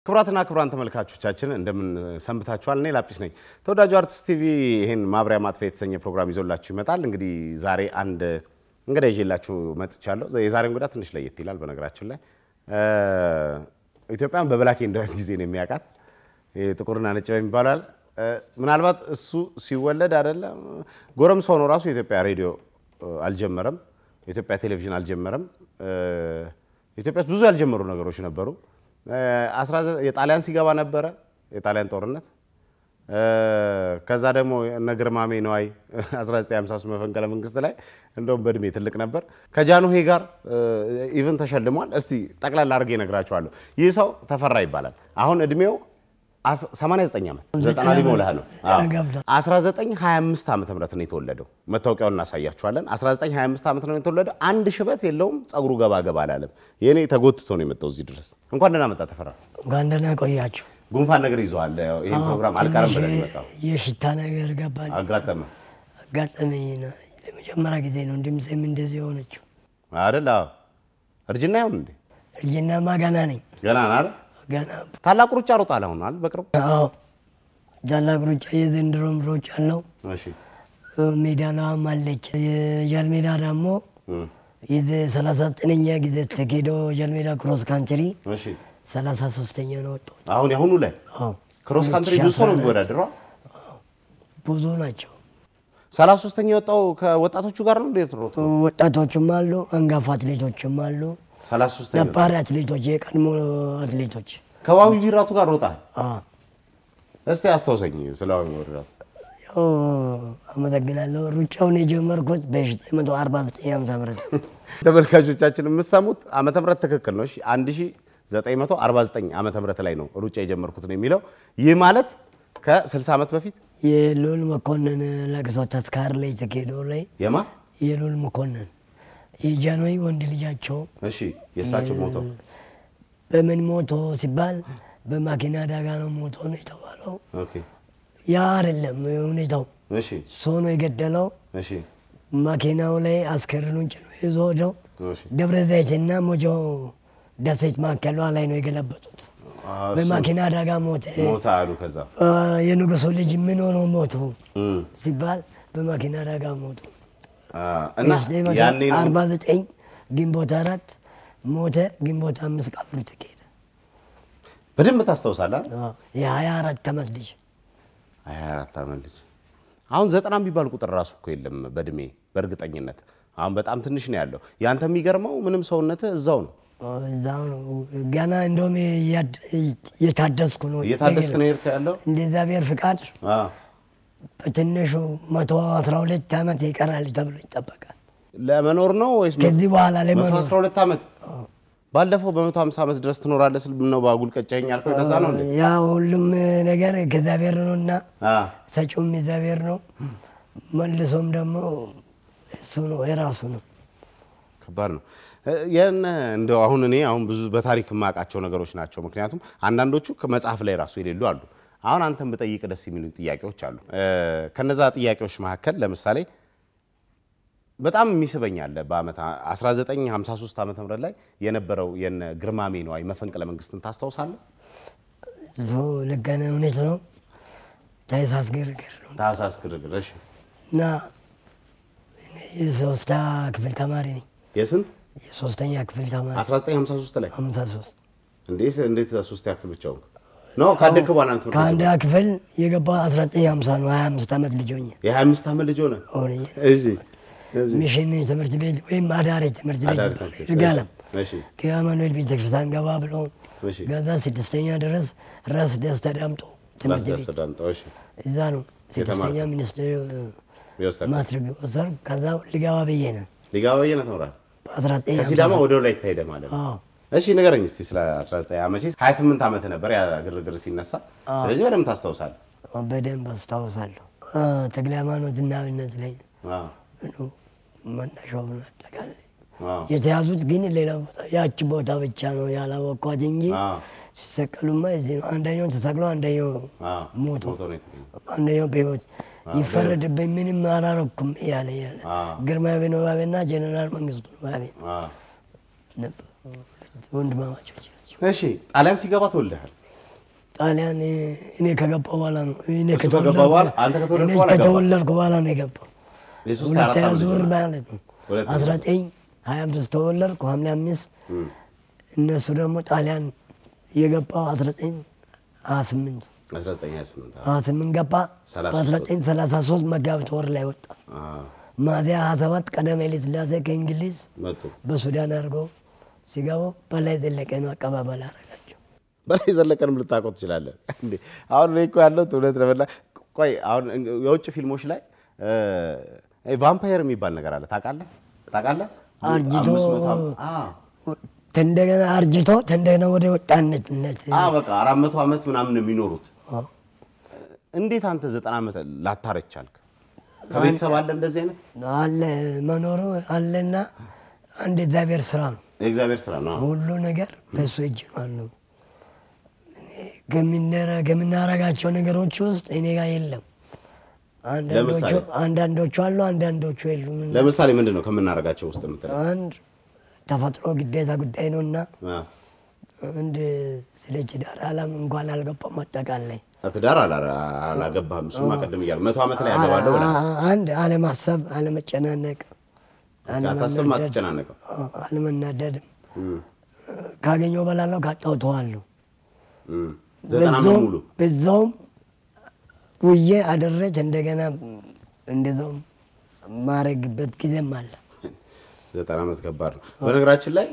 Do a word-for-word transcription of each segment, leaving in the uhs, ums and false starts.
ክብራትና ክብራን ተመልካቾቻችን እንደምን ሰንብታችኋል? እኔ ላጲስ ነኝ። ተወዳጁ አርቲስት ቲቪ ይሄን ማብሪያ ማጥፊያ የተሰኘ ፕሮግራም ይዞላችሁ ይመጣል። እንግዲህ ዛሬ አንድ እንግዳ ይዤላችሁ መጥቻለሁ። የዛሬው እንግዳ ትንሽ ለየት ይላል። በነገራችን ላይ ኢትዮጵያን በብላክ ኤንድ ዋይት ጊዜ ነው የሚያውቃት። ጥቁርና ነጭ በሚባላል ምናልባት እሱ ሲወለድ አይደለም ጎረምሳ ሆኖ ራሱ የኢትዮጵያ ሬዲዮ አልጀመረም፣ የኢትዮጵያ ቴሌቪዥን አልጀመረም። ኢትዮጵያ ብዙ ያልጀመሩ ነገሮች ነበሩ። የጣሊያን ሲገባ ነበረ የጣሊያን ጦርነት ከዛ ደግሞ እነ ግርማሜ ነዋይ አስራ ዘጠኝ ሃምሳ ሶስት መፈንቅለ መንግስት ላይ እንደውም በእድሜ ትልቅ ነበር ከጃንሆይ ጋር ኢቨን ተሸልሟል። እስቲ ጠቅላላ አድርጌ እነግራችኋለሁ። ይህ ሰው ተፈራ ይባላል። አሁን እድሜው ሰማንያ ዘጠኝ ዓመት ዘጠና ሊሞላህ ነው። አስራ ዘጠኝ ሃያ አምስት ዓመተ ምህረት ነው የተወለደው። መታወቂያውን እናሳያችኋለን። አስራ ዘጠኝ ሃያ አምስት ዓመት ነው የተወለደው። አንድ ሽበት የለውም። ጸጉሩ ገባ ገባ አላለም። የኔ ተጎትቶ ነው የመጣው እዚህ ድረስ። እንኳን ደህና መጣ ተፈራ። እንኳን ደህና ቆያችሁ። ጉንፋን ነገር ይዟል። ይሄን ፕሮግራም አልቀረም ብለን መጣው። የሽታ ነገር ገባል። አጋጠመ አጋጠመኝ ነው። ለመጀመሪያ ጊዜ ነው ድምጼም እንደዚህ ሆነችው አይደል? አዎ። እርጅና ይሁን እንዴ? እርጅናማ ገና ነኝ። ገና አይደል? ገና ታላቅ ሩጫ ሮጣል አሁን አይደል? በቅርቡ አዎ። ታላቅ ሩጫ የዘንድሮም ሩጫ አለው። እሺ። ሜዳላም አለች። የጃልሜዳ ደግሞ ይዘ ሰላሳ ዘጠነኛ ጊዜ ተኬዶ ጃልሜዳ ክሮስ ካንትሪ እሺ ሰላሳ ሶስተኛ ነው ወጣው። አሁን ያሁኑ ላይ አዎ ክሮስ ካንትሪ ብዙ ሰው ነው የሚወዳደረው። ብዙ ናቸው። ሰላሳ ሶስተኛ ወጣው ከወጣቶቹ ጋር ነው እንዴት ሮጦ? ወጣቶችም አሉ፣ አንጋፋ አትሌቶችም አሉ። ሰላሳ ሶስተኛ ነባር አትሌቶች፣ የቀድሞ አትሌቶች ከባቢ ቢራቱ ጋር ሮጣል። አዎ። እስቲ አስተውሰኝ ስለዋው ቢራቱ። ያው አመሰግናለሁ። ሩጫውን የጀመርኩት በዘጠኝ መቶ አርባ ዘጠኝ ዓመተ ምህረት ተመልካቾቻችን የምትሰሙት ዓመተ ምህረት ትክክል ነው። እሺ አንድ ሺህ ዘጠኝ መቶ አርባ ዘጠኝ ዓመተ ምህረት ላይ ነው ሩጫ የጀመርኩት ነው የሚለው። ይህ ማለት ከ60 ዓመት በፊት የሉል መኮንን ለቅሶ ተስካር ላይ ተኬዶ ላይ የማ የሉል መኮንን የጃንሆይ ወንድ ልጃቸው እሺ የሳቸው ሞቶ በምን ሞቶ ሲባል በማኪና አደጋ ነው ሞቶ ነው የተባለው። ኦኬ ያ አይደለም ሁኔታው። እሺ ሰው ነው የገደለው። እሺ ማኪናው ላይ አስከሬኑን ጭኖ ይዞ ሄደው እሺ ደብረ ዘይትና ሞጆ ደሴት ማከሏ ላይ ነው የገለበጡት። በማኪና አደጋ ሞተ ሞታ አሉ። ከዛ የንጉሱ ልጅ ምን ሆኖ ሞቱ ሲባል በማኪና አደጋ ሞቱ። እና ያኔ ነው አርባ ዘጠኝ ግንቦት አራት ሞተ። ግንቦት አምስት ቀብሩ ተኬደ። በደንብ ታስተውሳለህ? አዎ። የሀያ አራት ዓመት ልጅ ሃያ አራት ዓመት ልጅ አሁን ዘጠና የሚባል ቁጥር ራሱ እኮ የለም በእድሜ በእርግጠኝነት አሁን በጣም ትንሽ ነው ያለው። ያንተ የሚገርመው ምንም ሰውነትህ እዛው ነው። እዛው ነው ገና እንደውም የታደስኩ ነው እየታደስክ ነው የሄድክ ያለው እንደ እግዚአብሔር ፍቃድ። አዎ። በትንሹ መቶ አስራ ሁለት ዓመት ይቀራል ተብሎ ይጠበቃል። ለመኖር ነው ወይስ ከዚህ በኋላ ለመኖር መቶ አስራ ሁለት ዓመት? ባለፈው በመቶ ሃምሳ ዓመት ድረስ ትኖራለህ ስል ነው ባጉል ቀጨኝ አልከው። ከዛ ነው እንዴ? ያ ሁሉም ነገር ከእግዚአብሔር ነውና አዎ ሰጪውም እግዚአብሔር ነው፣ መልሶም ደግሞ እሱ ነው የራሱ ነው። ከባድ ነው። ያን እንደው አሁን እኔ አሁን ብዙ በታሪክ ማቃቸው ነገሮች ናቸው። ምክንያቱም አንዳንዶቹ ከመጽሐፍ ላይ ራሱ ይሌሉ አሉ። አሁን አንተም በጠይቅ ደስ የሚሉኝ ጥያቄዎች አሉ። ከነዛ ጥያቄዎች መካከል ለምሳሌ በጣም የሚስበኛል በአመት አስራ ዘጠኝ ሃምሳ ሶስት ዓመተ ምህረት ላይ የነበረው የነ ግርማሜ ነዋይ መፈንቅለ መንግስትን ታስተውሳለህ? ዞ ለገነ ሁኔታ ነው። ታይሳስ ግርግር ነው። ታሳስ ግርግር። እሺ። እና እኔ የሶስታ ክፍል ተማሪ ነኝ። የስንት? የሶስተኛ ክፍል ተማሪ አስራ ዘጠኝ ሃምሳ ሶስት ላይ ሃምሳ ሶስት እንዴት እንዴት ሶስተኛ ክፍል ብቻው ነው ካደክ በኋላ አንተ ከአንድ ክፍል የገባው አስራ ዘጠኝ ሃምሳ ነው። ሃያ አምስት ዓመት ልጅ ሆኜ የሃያ አምስት ዓመት ልጅ ሆነ። እሺ ሚሽን ትምህርት ቤት ወይም አዳሪ ትምህርት ቤት ይባላል። እሺ ከአማኑኤል ቤተክርስቲያን ገባ ብሎ ገዛ ስድስተኛ ድረስ ራስ ደስታ ዳምጦ ትምህርት ቤት እሺ እዛ ነው ስድስተኛ ሚኒስትር ማትሪክ ወሰር ከዛ ሊጋባ በየነ ሊጋባ በየነ ተመራ አስራ ዘጠኝ ከሲዳማ ወደ ላይ ተሄደ ማለት ነው። አዎ እሺ ንገረኝ እስቲ ስለ አስራ ዘጠኝ ዓመት ሃያ ስምንት ዓመት ነበር ያ ግርግር ሲነሳ። ስለዚህ በደንብ ታስተውሳለህ? በደንብ አስታውሳለሁ። ተክለ ሃይማኖት እና አብነት ላይ አዎ መናሻው አጠቃላይ የተያዙት ግን ሌላ ቦታ ያቺ ቦታ ብቻ ነው ያላወቋት እንጂ ሲሰቀሉማ እዚህ ነው። አንደኛው ተሰቅሎ አንደኛው ሞቶ አንደኛው በህይወት ይፈረድብኝ ምንም አላረኩም ያለ ያለ ግርማ ቢኖባቤና ጀነራል መንግስቱ ባቤ ነበር ወንድማማቾች ናቸው። እሺ ጣሊያን ሲገባ ተወልደሃል? ጣሊያን እኔ ከገባሁ በኋላ ነው እኔ እሱ ከገባ በኋላ አንተ ከተወለድክ በኋላ ገባ ከተወለድኩ በኋላ ነው የገባው የሶስት አራት ሁለተኛ ዓመት ዙር ነው። ማለት ነው አስራ ዘጠኝ ሀያ አምስት ተወለድኩ ሐምሌ አምስት እነሱ ደግሞ ጣሊያን የገባው አስራ ዘጠኝ ሀያ ስምንት አስራ ዘጠኝ ሀያ ስምንት ሀያ ስምንት ገባ አስራ ዘጠኝ ሰላሳ ሶስት መጋቢት ወር ላይ ወጣ ሚያዝያ ሀያ ሰባት ቀዳማዊ ኃይለ ሥላሴ ከእንግሊዝ መጡ በሱዳን አድርገው ሲገቡ በላይ ዘለቀ ነው አቀባበል አደረጋቸው። በላይ ዘለቀንም ልታውቀው ትችላለህ እንዴ? አሁን እኔ እኮ ያለው እውነት ለበላ ቆይ አሁን የውጭ ፊልሞች ላይ እ ቫምፓየር የሚባል ነገር አለ ታውቃለህ? ታውቃለህ? አርጅቶ አዎ እንደገና አርጅቶ እንደገና ወደ ወጣነት አዎ በቃ አራት መቶ ዓመት ምናምን ነው የሚኖሩት። እንዴት አንተ ዘጠና ዓመት ላታረች ቻልክ? ከቤተሰብ አለ እንደዚህ አይነት አለ መኖሩ አለና አንድ እግዚአብሔር ስራ ነው። እግዚአብሔር ስራ ነው ሁሉ ነገር በሱ እጅ ነው። እኔ ገሚነራ ገምናረጋቸው ነገሮች ውስጥ እኔ ጋር የለም። አንዳንዶቹ አንዳንዶቹ አሉ አንዳንዶቹ የሉም። ለምሳሌ ምንድነው ከምናረጋቸው ውስጥ የምትለው? አንድ ተፈጥሮ ግዴታ ጉዳይ ነውና አንድ ስለች ዳር አላም እንኳን አልገባም አጠቃላይ አትዳር አላገባም እሱማ ቀደም ይያል መቶ ዓመት ላይ ያገባለው ወላ አንድ አለማሰብ አለመጨናነቅ አታስብ ማትጨናነቅ አለመናደድ ካገኘው በላለው ካጣው ተዋለው ዘጠና ሙሉ በዛውም ውዬ አደረጀ እንደገና እንደዛው ማረግበት ጊዜም አለ። ዘጠና ዓመት ከባድ ነው። በነገራችን ላይ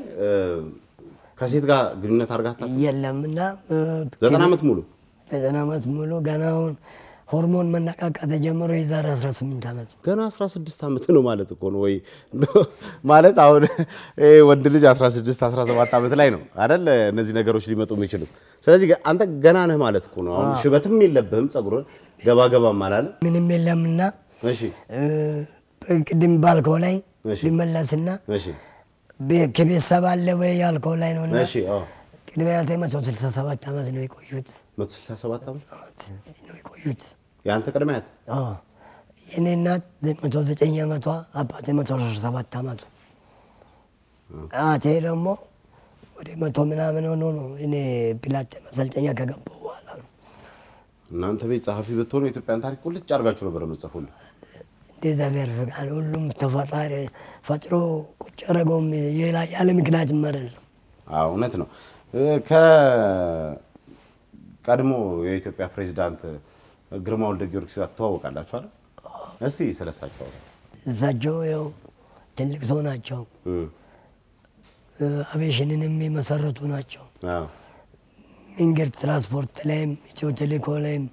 ከሴት ጋር ግንኙነት አርጋታ የለምና ዘጠና ዓመት ሙሉ ዘጠና ዓመት ሙሉ ገናውን ሆርሞን መነቃቃት ጀምሮ የዛሬ አስራ ስምንት ዓመት ገና አስራ ስድስት ዓመት ነው ማለት እኮ ነው ወይ ማለት አሁን እህ ወንድ ልጅ አስራ ስድስት አስራ ሰባት ዓመት ላይ ነው አይደል እነዚህ ነገሮች ሊመጡ የሚችሉት። ስለዚህ አንተ ገና ነህ ማለት እኮ ነው። አሁን ሽበትም የለብህም ጸጉር ገባ ገባ ማለት ምንም የለምና እሺ ቅድም ባልከው ላይ ሊመለስና እሺ በከቤተሰብ አለ ወይ ያልከው ላይ ነውና እሺ አዎ ቅድሚያ መቶ ስልሳ ሰባት ዓመት ነው የቆዩት። መቶ ስልሳ ሰባት ዓመት ነው የቆዩት ያንተ ቅድሚያት? አዎ የኔ እናት መቶ ዘጠኝ ዓመቷ አባቴ መቶ አስራ ሰባት ዓመቱ አቴ ደግሞ ወደ መቶ ምናምን ሆኖ ነው እኔ ፒላቴ መሰልጠኛ ከገባሁ በኋላ ነው። እናንተ ቤት ጸሐፊ ብትሆኑ የኢትዮጵያን ታሪክ ሁሉ ጫርጋችሁ ነበር የምትጽፉልን። እንደዛ ቢያርፈጋል ሁሉም ተፈጣሪ ፈጥሮ ቁጭ አረገውም ያለ ምክንያት ማረል። አዎ እውነት ነው። ከ ቀድሞ የኢትዮጵያ ፕሬዝዳንት ግርማ ወልደ ጊዮርጊስ ጋር ተዋወቃላችሁ አይደል? እስቲ ስለሳቸው እሳቸው ያው ትልቅ ሰው ናቸው። አቪዬሽንንም የመሰረቱ ናቸው። አዎ መንገድ ትራንስፖርት ላይም ኢትዮ ቴሌኮም ላይም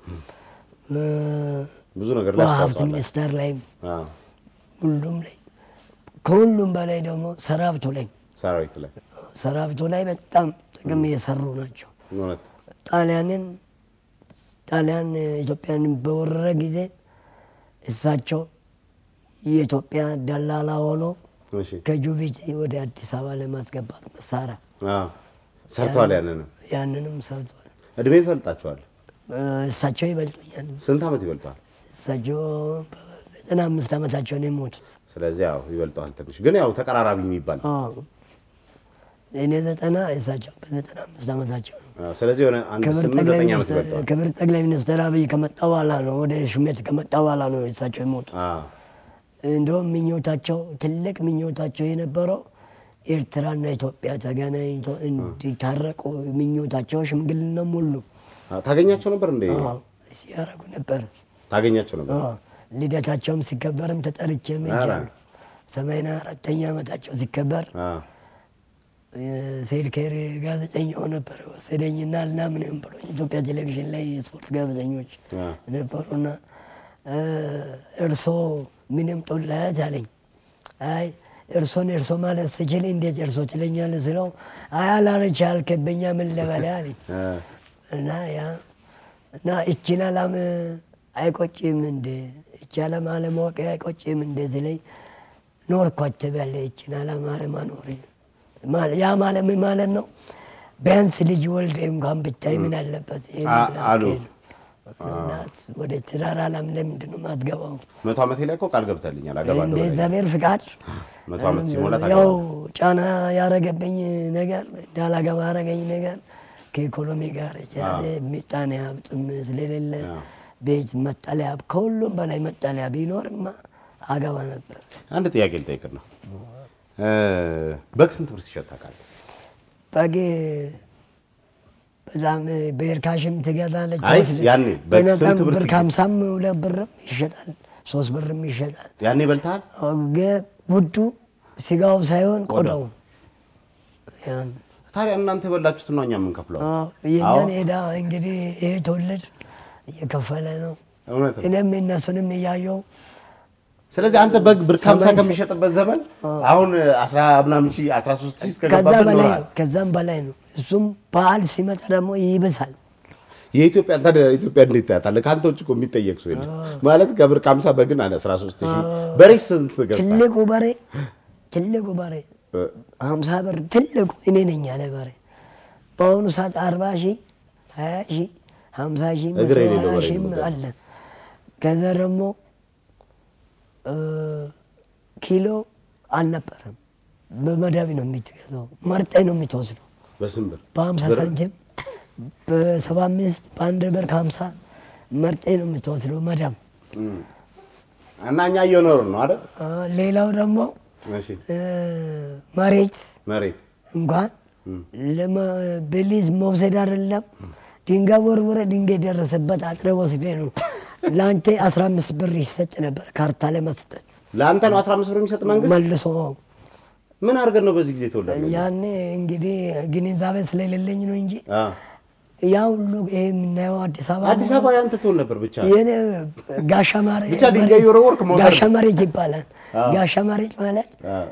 ብዙ ነገር ላይ አስተዋጽኦ ሚኒስተር ላይም አዎ ሁሉም ላይ ከሁሉም በላይ ደግሞ ሰራዊቱ ላይ ሰራዊቱ ላይ ሰራዊቱ ላይ በጣም ጥቅም እየሰሩ ናቸው። ማለት ጣሊያንን ጣሊያን ኢትዮጵያን በወረረ ጊዜ እሳቸው የኢትዮጵያ ደላላ ሆኖ ከጁቢቲ ወደ አዲስ አበባ ለማስገባት መሳሪያ አዎ ሰርተዋል። ያንንም ያንንም ሰርተዋል። እድሜ ይፈልጣቸዋል? እሳቸው ይበልጡኛል። ስንት ዓመት ይበልጣል? እሳቸው ዘጠና አምስት ዓመታቸው ነው የሞቱት። ስለዚህ ያው ይበልጣል ትንሽ ግን ያው ተቀራራቢ የሚባል አዎ እኔ ዘጠና እሳቸው በዘጠና አምስት ዓመታቸው ነው። ስለዚህ የሆነ አንድ ስምንት ዘጠኝ ዓመት ይበልጣል። ክብር ጠቅላይ ሚኒስትር አብይ ከመጣ በኋላ ነው ወደ ሹመት ከመጣ በኋላ ነው እሳቸው የሞቱት። አዎ እንደውም ምኞታቸው ትልቅ ምኞታቸው የነበረው ኤርትራና ኢትዮጵያ ተገናኝቶ እንዲታረቁ ምኞታቸው ሽምግልና ሙሉ ታገኛቸው ነበር እንዴ? አዎ ሲያረጉ ነበር። ታገኛቸው ነበር? አዎ ልደታቸውም ሲከበርም ተጠርቼም ሄጃለሁ። ሰማንያ አራተኛ ዓመታቸው ሲከበር አዎ ሰይድ ከይር ጋዜጠኛው ነበር ወሰደኝና እና ምንም ብሎ ኢትዮጵያ ቴሌቪዥን ላይ ስፖርት ጋዜጠኞች ነበሩና እርሶ ምንም ጦላት አለኝ። አይ እርሶን እርሶ ማለት ስችል እንዴት እርሶ ትለኛለህ ስለው አይ አላረች አልከበኛ ምን ልበል አለኝ። እና ያ እና እቺን ዓለም አይቆጭም እንደ እቺ ዓለም አለማወቅ አይቆጭም እንደ ስለኝ ኖርኳት በለ እቺን ዓለም አለማኖር ማለት ያ ማለት ምን ማለት ነው? ቢያንስ ልጅ ወልደ እንኳን ብታይ ምን አለበት አሉ። እናት ወደ ትዳር ዓለም ለምንድን ነው የማትገባው? መቶ ዓመት ላይ እኮ ቃል ገብተልኛል አገባለሁ። እንደ እግዚአብሔር ፍቃድ መቶ ዓመት ሲሞላ ያው ጫና ያረገብኝ ነገር እንዳላገባ ያረገኝ ነገር ከኢኮኖሚ ጋር የተያዘ ምጣኔ ሀብትም ስለሌለ ቤት መጠለያ ከሁሉም በላይ መጠለያ ቢኖርማ አገባ ነበር። አንድ ጥያቄ ልጠይቅ ነው። በግ ስንት ብር ሲሸጥ ታውቃለህ? በግ በዛም በርካሽም ትገዛለች። አይ ያኔ በግ ስንት ብር ሲሸጥ? ከሀምሳም ሁለት ብርም ይሸጣል፣ ሶስት ብርም ይሸጣል። ያኔ በልተሃል? ውዱ ስጋው ሳይሆን ቆዳው። ታዲያ እናንተ የበላችሁት ነው እኛ ምን ከፍለው? የኛን ሄዳ እንግዲህ ይሄ ትውልድ እየከፈለ ነው። እኔም እነሱንም እያየው። ስለዚህ አንተ በግ ብር ከሀምሳ ከሚሸጥበት ዘመን አሁን አስራ ምናምን ሺህ አስራ ሶስት ሺህ እስከገባበት ነው። ከዛም በላይ ነው። እሱም በዓል ሲመጣ ደግሞ ይብሳል። የኢትዮጵያ ታዲያ ኢትዮጵያ እንዴት ታያታለህ? ካንተ ውጭ እኮ የሚጠየቅ ሰው የለም ማለት ከብር ከሀምሳ በግን አለ አስራ ሶስት ሺህ በሬ ስንት ገዝታ? ትልቁ በሬ ትልቁ በሬ ሀምሳ ብር ትልቁ እኔ ነኝ ያለ በሬ በአሁኑ ሰዓት አርባ ሺህ ሀያ ሺህ ሀምሳ ሺህ መቶ ሀያ ሺህም አለ። ከዛ ደግሞ ኪሎ አልነበረም። በመዳብ ነው የምትገዛው። መርጠ ነው የምትወስደው። በስንት ብር? በሀምሳ ሳንቲም በሰባ አምስት በአንድ ብር ከሀምሳ መርጠ ነው የምትወስደው መዳብ እና እኛ እየኖርን ነው አይደል? ሌላው ደግሞ መሬት መሬት እንኳን በሊዝ መውሰድ አይደለም ድንጋይ ወርወረ ድንጋይ ደረሰበት አጥረ ወስደ ነው ላንተ አስራ አምስት ብር ይሰጥ ነበር ካርታ ለመስጠት። ላንተ ነው አስራ አምስት ብር የሚሰጥ መንግስት? መልሶ ምን አድርገን ነው በዚህ ጊዜ ተወለደ? ያኔ እንግዲህ ግንዛቤ ስለሌለኝ ነው እንጂ ያው ሁሉ ይሄ የምናየው አዲስ አበባ አዲስ አበባ ያንተ ትሆን ነበር ብቻ የኔ ጋሻ ማሬ ብቻ ድንጋይ ወርወርክ መውሰድ። ጋሻ ማሬ ይባላል። ጋሻ ማሬ ማለት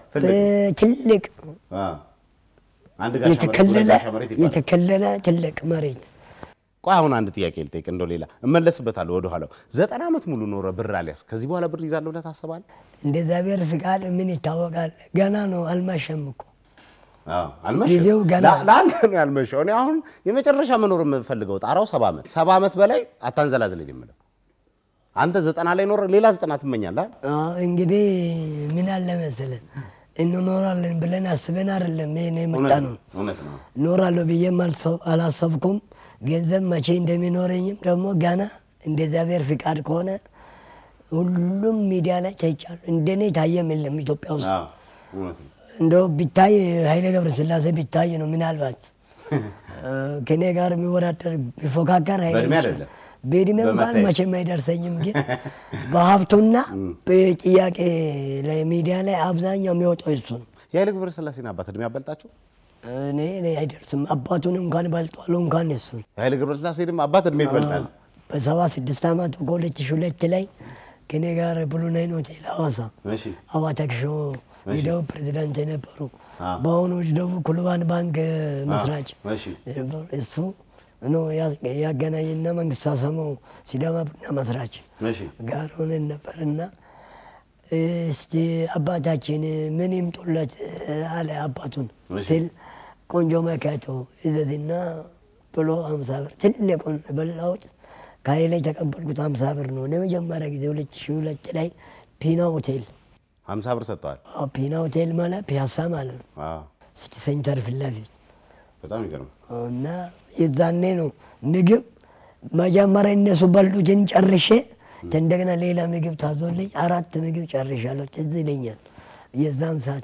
ትልቅ አንድ ጋሻ ማሬ የተከለለ ትልቅ መሬት። ቆይ አሁን አንድ ጥያቄ ልጠይቅ እንደው ሌላ እመለስበታለሁ ወደ ኋላው። ዘጠና ዓመት ሙሉ ኖረ ብር አልያዝ ከዚህ በኋላ ብር ይዛለሁ ብለህ ታስባለህ? እንደ እግዚአብሔር ፍቃድ ምን ይታወቃል? ገና ነው አልማሸም እኮ። አዎ አልማሸም ለአንተ ነው ያልመሸው። እኔ አሁን የመጨረሻ መኖር የምፈልገው ጣራው ሰባ ዓመት ሰባ ዓመት በላይ አታንዘላዝልኝ የምለው አንተ ዘጠና ላይ ኖር ሌላ ዘጠና ትመኛለህ? አዎ እንግዲህ ምን አለ መሰለህ እንኖራለን ብለን አስበን አይደለም እኔ መጣ ነው። እውነት ነው። ኖራለሁ ብዬ አላሰብኩም። ገንዘብ መቼ እንደሚኖረኝም ደግሞ ገና እንደ እግዚአብሔር ፍቃድ ከሆነ ሁሉም ሚዲያ ላይ ታይቻለሁ። እንደኔ ታየም የለም ኢትዮጵያ ውስጥ። አዎ እውነት ነው። እንደው ቢታይ ኃይሌ ገብረስላሴ ቢታይ ነው ምናልባት ከኔ ጋር የሚወዳደር ቢፎካከር ኃይሌ አይደለም። በእድሜ እንኳን መቼም አይደርሰኝም። ግን በሀብቱና በጥያቄ ላይ ሚዲያ ላይ አብዛኛው የሚወጣው እሱ ነው። የኃይሌ ገብረስላሴን አባት እድሜ ያበልጣቸው? እኔ እኔ አይደርስም። አባቱን እንኳን ባልጧል እንኳን እሱ የኃይሌ ገብረስላሴንም አባት እድሜ ይበልጣል። በሰባ ስድስት ዓመቱ ከሁለት ሺህ ሁለት ላይ ከኔ ጋር ብሉ ናይል ሆቴል ሐዋሳ አዋተክሾ የደቡብ ፕሬዚዳንት የነበሩ በአሁኑ ደቡብ ኩልባን ባንክ መስራች እሱ ነው ያገናኝና መንግስቱ አሰማው ሲዳማ ቡና መስራች ጋር ሆነን ነበርና እስቲ አባታችን ምን ይምጡለት አለ አባቱን ሲል ቆንጆ መካቶ እዘዝና ብሎ ሀምሳ ብር ትልቁን በላውት ከኃይሌ ተቀበልኩት። ሀምሳ ብር ነው ለመጀመሪያ ጊዜ ሁለት ሺህ ሁለት ላይ ፒና ሆቴል ሀምሳ ብር ሰጥቷል። አዎ ፒና ሆቴል ማለት ፒያሳ ማለት ነው። አዎ ሲቲ ሴንተር ፊት ለፊት በጣም ይገርም እና የዛኔ ነው ምግብ መጀመሪያ እነሱ በሉትን ጨርሼ እንደገና ሌላ ምግብ ታዞልኝ አራት ምግብ ጨርሻለሁ። ትዝ ይለኛል የዛን ሰዓት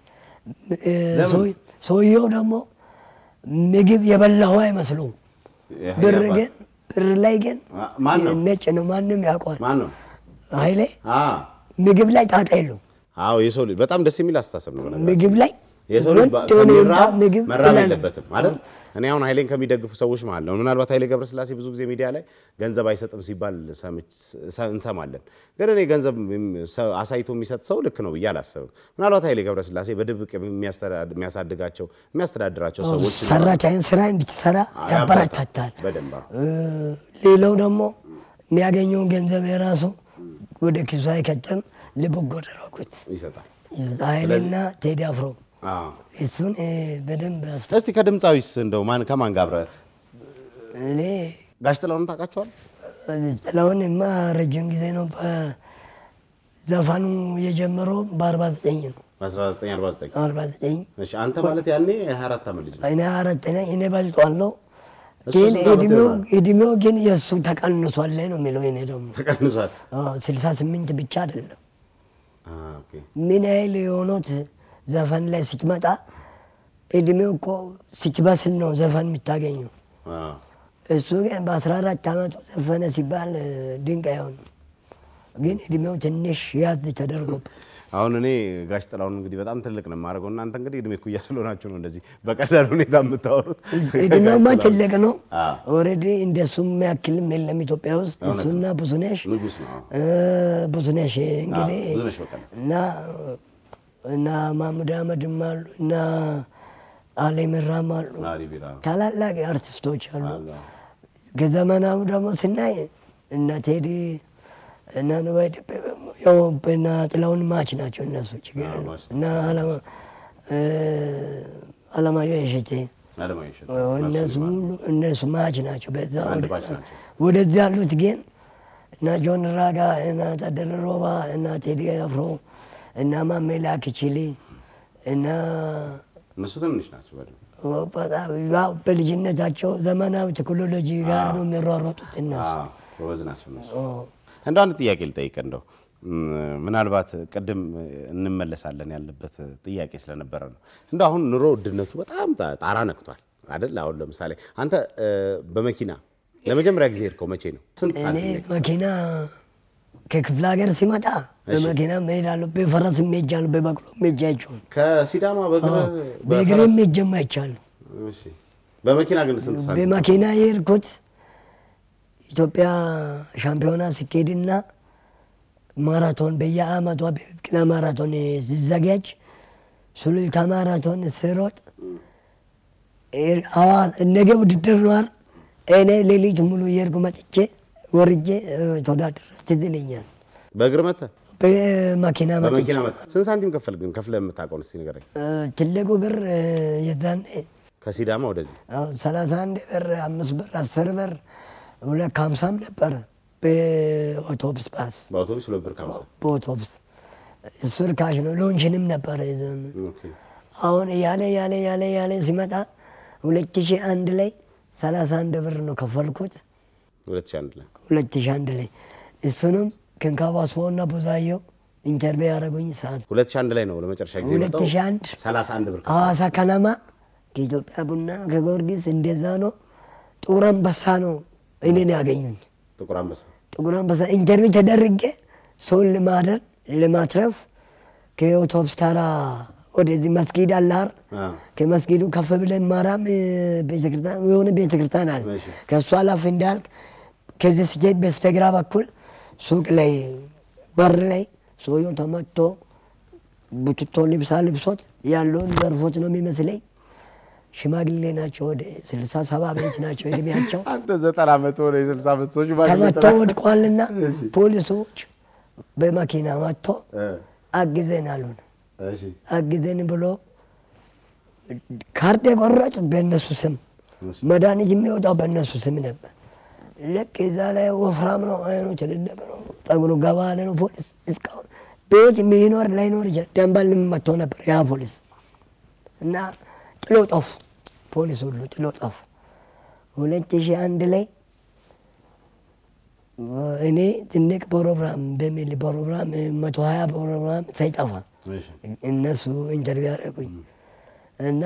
ሰውየው ደግሞ ምግብ የበላሁ አይመስሉም። ብር ግን ብር ላይ ግን ነጭ ነው። ማንም ያውቀዋል። ማነው? ኃይሌ ምግብ ላይ ጣጣ የለውም። አዎ የሰው ልጅ በጣም ደስ የሚል አስተሳሰብ ነው። ምግብ ላይ የሰው ልጅ ምግብ መራብ የለበትም አይደል? እኔ አሁን ኃይሌን ከሚደግፉ ሰዎች ማለት ነው። ምናልባት ኃይሌ ገብረስላሴ ብዙ ጊዜ ሚዲያ ላይ ገንዘብ አይሰጥም ሲባል እንሰማለን። ግን እኔ ገንዘብ አሳይቶ የሚሰጥ ሰው ልክ ነው ብዬ አላስብም። ምናልባት ኃይሌ ገብረስላሴ በድብቅ የሚያሳድጋቸው የሚያስተዳድራቸው ሰዎች ሰራተኛ ስራ እንድትሰራ ያበረታታል በደንብ። ሌላው ደግሞ የሚያገኘውን ገንዘብ የራሱ ወደ ኪሱ አይከተም፣ ለበጎ አድራጎት ይሰጣል። ኃይሌና ቴዲ አፍሮ እሱን በደንብ አስተስ እስቲ ከድምጻዊስ እንደው ማን ከማን ጋር አብረህ? እኔ ጋሽ ጥላሁን ታውቃቸዋል? ጥላሁንማ ረጅም ጊዜ ነው። ዘፋኑ የጀመረው በአርባ ዘጠኝ ነው። በአስራ ዘጠኝ አርባ ዘጠኝ አርባ ዘጠኝ እሺ። አንተ ማለት ያኔ ሀያ አራት ዓመት ልጅ ነው። እኔ ሀያ አራት ነኝ። እኔ በልጧለሁ ግን እድሜው እድሜው ግን የሱ ተቀንሷል ነው የሚለው እኔ ደግሞ ተቀንሷል አዎ ስልሳ ስምንት ብቻ አይደለም አዎ ኦኬ ምን አይል የሆኑት ዘፈን ላይ ስትመጣ እድሜው እኮ ሲትበስል ነው ዘፈን የምታገኘው አዎ እሱ ግን በ14 አመቱ ዘፈነ ሲባል ድንቅ አይሆንም ግን እድሜው ትንሽ ያዝ ተደርጎበት አሁን እኔ ጋሽ ጥላውን እንግዲህ በጣም ትልቅ ነው ማረጋው እናንተ እንግዲህ እድሜ ኩያ ስለሆናችሁ ነው እንደዚህ በቀላል ሁኔታ የምታወሩት እድሜውማ ትልቅ ነው ኦሬዲ እንደሱም ያክልም የለም ኢትዮጵያ ውስጥ እሱና ብዙነሽ ንጉስ ነው ብዙነሽ እንግዲህ ብዙነሽ በቃ እና እና ማሙድ አህመድም አሉ እና አሊ ምራም አሉ ታላላቅ አርቲስቶች አሉ ከዘመናው ደግሞ ስናይ እና ቴዲ እና ነው ያው በና ጥላውን ማች ናቸው እነሱ ችግር እና አለማ አለማየሁ እሸቴ አለማየሁ እሸቴ እነሱ እነሱ ማች ናቸው በዛ ወደዛ ያሉት ግን እና ጆን ራጋ እና ታደለ ሮባ እና ቴዲ አፍሮ እና ማሜላ ኪቺሊ እና እነሱ ትንሽ ናቸው በደምብ በጣም ያው በልጅነታቸው ዘመናዊ ቴክኖሎጂ ጋር ነው የሚሯሯጡት እነሱ አዎ ወዝ ናቸው እነሱ እንደው አንድ ጥያቄ ልጠይቅ እንደው ምናልባት ቀደም እንመለሳለን ያለበት ጥያቄ ስለነበረ ነው እንደው አሁን ኑሮ ውድነቱ በጣም ጣራ ነክቷል አይደል አሁን ለምሳሌ አንተ በመኪና ለመጀመሪያ ጊዜ ሄድከው መቼ ነው ስንት ሰዓት እኔ መኪና ከክፍለ ሀገር ሲመጣ በመኪና መሄዳለሁ በፈረስ መሄጃለሁ በበቅሎ መሄጃቸው ከሲዳማ በእግር በእግር መሄጃማይቻል እሺ በመኪና ግን ስንት ሰዓት በመኪና የሄድኩት ኢትዮጵያ ሻምፒዮና ሲኬድና ማራቶን በየአመቱ በቅና ማራቶን ሲዘጋጅ ሱሉልታ ማራቶን ስሮጥ አዋ ነገ ውድድር ነው እኔ ሌሊት ሙሉ የሄድኩ መጥቼ ወርጄ ተወዳድሬ ትዝልኛል በእግር መጣ በመኪና መጣ በመኪና መጣ ስንት ሳንቲም ከፈል ግን ከፍለ የምታውቀው እስቲ ንገረኝ ትልቁ ብር የዛኔ ከሲዳማ ወደዚህ ሰላሳ አንድ ብር አምስት ብር አስር ብር ወለ ካምሳም ነበር በአውቶቡስ ፓስ በአውቶቡስ ለብር ካምሳ በአውቶቡስ እሱር ካሽ ነው ሎንችንም ነበር ይዘን ኦኬ አሁን ያለ ያለ ያለ ያለ ሲመጣ ሁለት ሺህ አንድ ላይ ሰላሳ አንድ ብር ነው ከፈልኩት ሁለት ሺህ አንድ ላይ ሁለት ሺህ አንድ ላይ እሱንም ከንካባስቦና ቦዛየው ኢንተርቪው ያደረጉኝ ሰዓት ሁለት ሺህ አንድ ላይ ነው ለመጨረሻ ጊዜ ሁለት ሺህ አንድ ሰላሳ አንድ ብር ሐዋሳ ከነማ ከኢትዮጵያ ቡና ከጊዮርጊስ እንደዛ ነው ጥቁር አንበሳ ነው እኔን ያገኙኝ ጥቁር አንበሳ ጥቁር አንበሳ ኢንተርቪው ተደርጌ ሰውን ለማደር ለማትረፍ ከአውቶቡስ ተራ ወደዚህ መስጊድ አላር ከመስጊዱ ከፍ ብለን ማራም ቤተክርስቲያን የሆነ ቤተክርስቲያን አለ ከሷ አላፍ እንዳልክ ከዚህ ስቴት በስተግራ በኩል ሱቅ ላይ በር ላይ ሰውየው ተመቶ ቡትቶ ልብሳ ልብሶት ያለውን ዘርፎት ነው የሚመስለኝ ሽማግሌ ናቸው ወደ ስልሳ ሰባ ቤት ናቸው እድሜያቸው አንተ ዘጠና አመት ወደ ስልሳ አመት ሰዎች ተመቶ ወድቋልና ፖሊሶች በመኪና መጥቶ አግዘን አሉን እሺ አግዘን ብሎ ካርድ የቆረጡ በእነሱ ስም መድኃኒት የሚወጣው በእነሱ ስም ነበር ልክ እዛ ላይ ወፍራም ነው አይኑ ትልልቅ ነው ጠጉሩ ገባ ያለ ነው ፖሊስ እስካሁን ቤት የሚኖር ላይኖር ይችላል ደንባል መጥቶ ነበር ያ ፖሊስ እና ጥሎ ጠፉ ፖሊስ ሁሉ ጥሎ ጠፉ ሁለት ሺህ አንድ ላይ እኔ ትልቅ ፕሮግራም በሚል ፕሮግራም መቶ ሀያ ፕሮግራም ሳይጠፋ እነሱ ኢንተርቪው ያደረጉኝ እና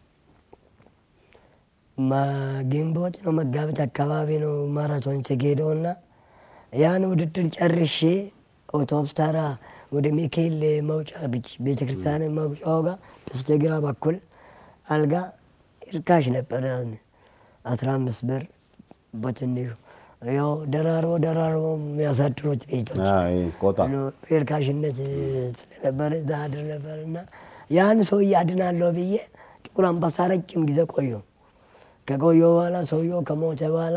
ግንቦት ነው መጋቢት አካባቢ ነው ማራቶን ተገደውና ያን ውድድር ጨርሼ አውቶቡስ ተራ ወደ ሚካኤል መውጫ ቤተክርስቲያን መውጫው ጋር በስተግራ በኩል አልጋ እርካሽ ነበር አስራ አምስት ብር በትንሹ ያው ደራሮ ደራሮ የሚያሳድሩት ቤቶች አይ ቆጣ ነው እርካሽነት ስለነበረ ዛድር ነበርና ያን ሰው ያድናለው ብዬ ጥቁር አንበሳ ረጅም ጊዜ ቆየሁ ከቆየሁ በኋላ ሰውየው ከሞተ በኋላ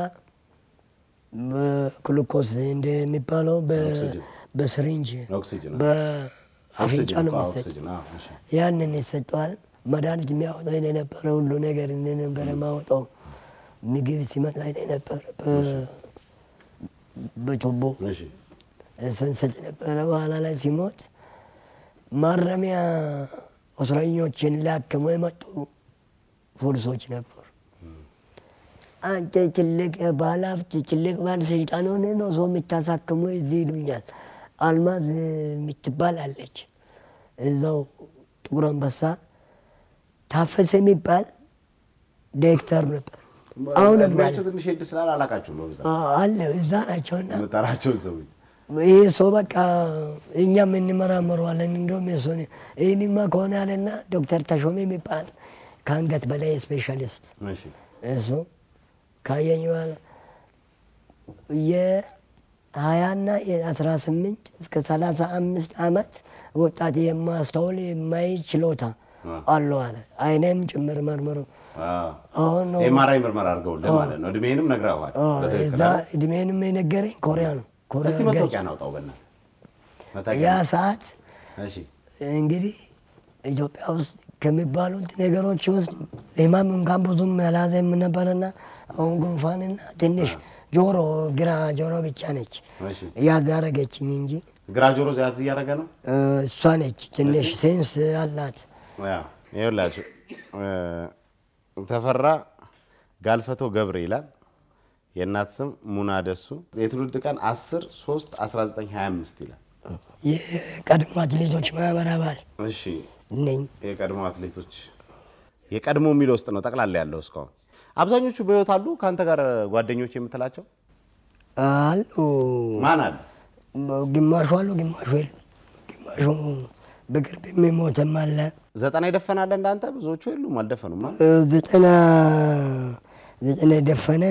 በግሉኮስ እንደሚባለው በስሪንጅ በአፍንጫ ነው የሚሰጠው ያንን ይሰጠዋል መድኃኒት የሚያወጣው እኔ ነበረ ሁሉ ነገር እኔ ነበረ ማወጣው ምግብ ሲመጣ እኔ ነበረ በቱቦ ሰንሰጥ ነበረ በኋላ ላይ ሲሞት ማረሚያ እስረኞችን ላክመው የመጡ ፖሊሶች ነበሩ አንተ ትልቅ ባለሀብት ትልቅ ባለስልጣን ሆነህ ነው ሰው የምታሳክመው እዚህ ይሉኛል። አልማዝ የምትባል አለች እዛው ጥቁር አንበሳ ታፈሰ የሚባል ዳይሬክተር ነበር። አሁን ማለት ትንሽ ሄድ ስላል አላቃቸው ነው ብዛ አለ እዛ ናቸውና መጣራቸው ሰዎች ይሄ ሰው በቃ እኛ ምን መራመሯለን እንደውም የሶኔ እኔማ ከሆነ ያለና ዶክተር ተሾመ የሚባል ከአንገት በላይ ስፔሻሊስት እሺ እሱ ካየኝ በኋላ የሀያና የአስራ ስምንት እስከ ሰላሳ አምስት ዓመት ወጣት የማስተውል የማይችሎታ አለው አለ። አይኔም ጭምር መርመሩ አሁን ነው ኤምአርአይ ምርመራ አድርገው ለማለት ነው። እድሜንም ነግራዋል። እዛ እድሜንም የነገረኝ ኮሪያ ነው። ኮሪያ እስቲ መታወቂያ ናውጣው በእናትህ መታወቂያ ያ ሰዓት እሺ እንግዲህ ኢትዮጵያ ውስጥ ከሚባሉት ነገሮች ውስጥ ህመም እንኳን ብዙም ያላዘም ነበርና አሁን ጉንፋንና ትንሽ ጆሮ ግራ ጆሮ ብቻ ነች ያዛረገችኝ እንጂ ግራ ጆሮ ያዝ ያረጋ ነው እሷ ነች ትንሽ ሴንስ አላት። ያ ይኸውላችሁ ተፈራ ጋልፈቶ ገብረ ይላል። የእናት ስም ሙና ደሱ የትውልድ ቀን አስር ሶስት አስራ ዘጠኝ ሃያ አምስት ይላል። የቀድሞ አትሌቶች ማህበር አባል እሺ ነኝ። የቀድሞ አትሌቶች የቀድሞ የሚለው ውስጥ ነው ጠቅላላ ያለው እስካሁን አብዛኞቹ በህይወት አሉ ካንተ ጋር ጓደኞች የምትላቸው አሉ ማን አለ ግማሹ አሉ ግማሹ የሉም ግማሹ በቅርብ የሚሞትም አለ ዘጠና ይደፈናል እንዳንተ ብዙዎቹ የሉም አልደፈኑም ዘጠና ዘጠና ይደፈነ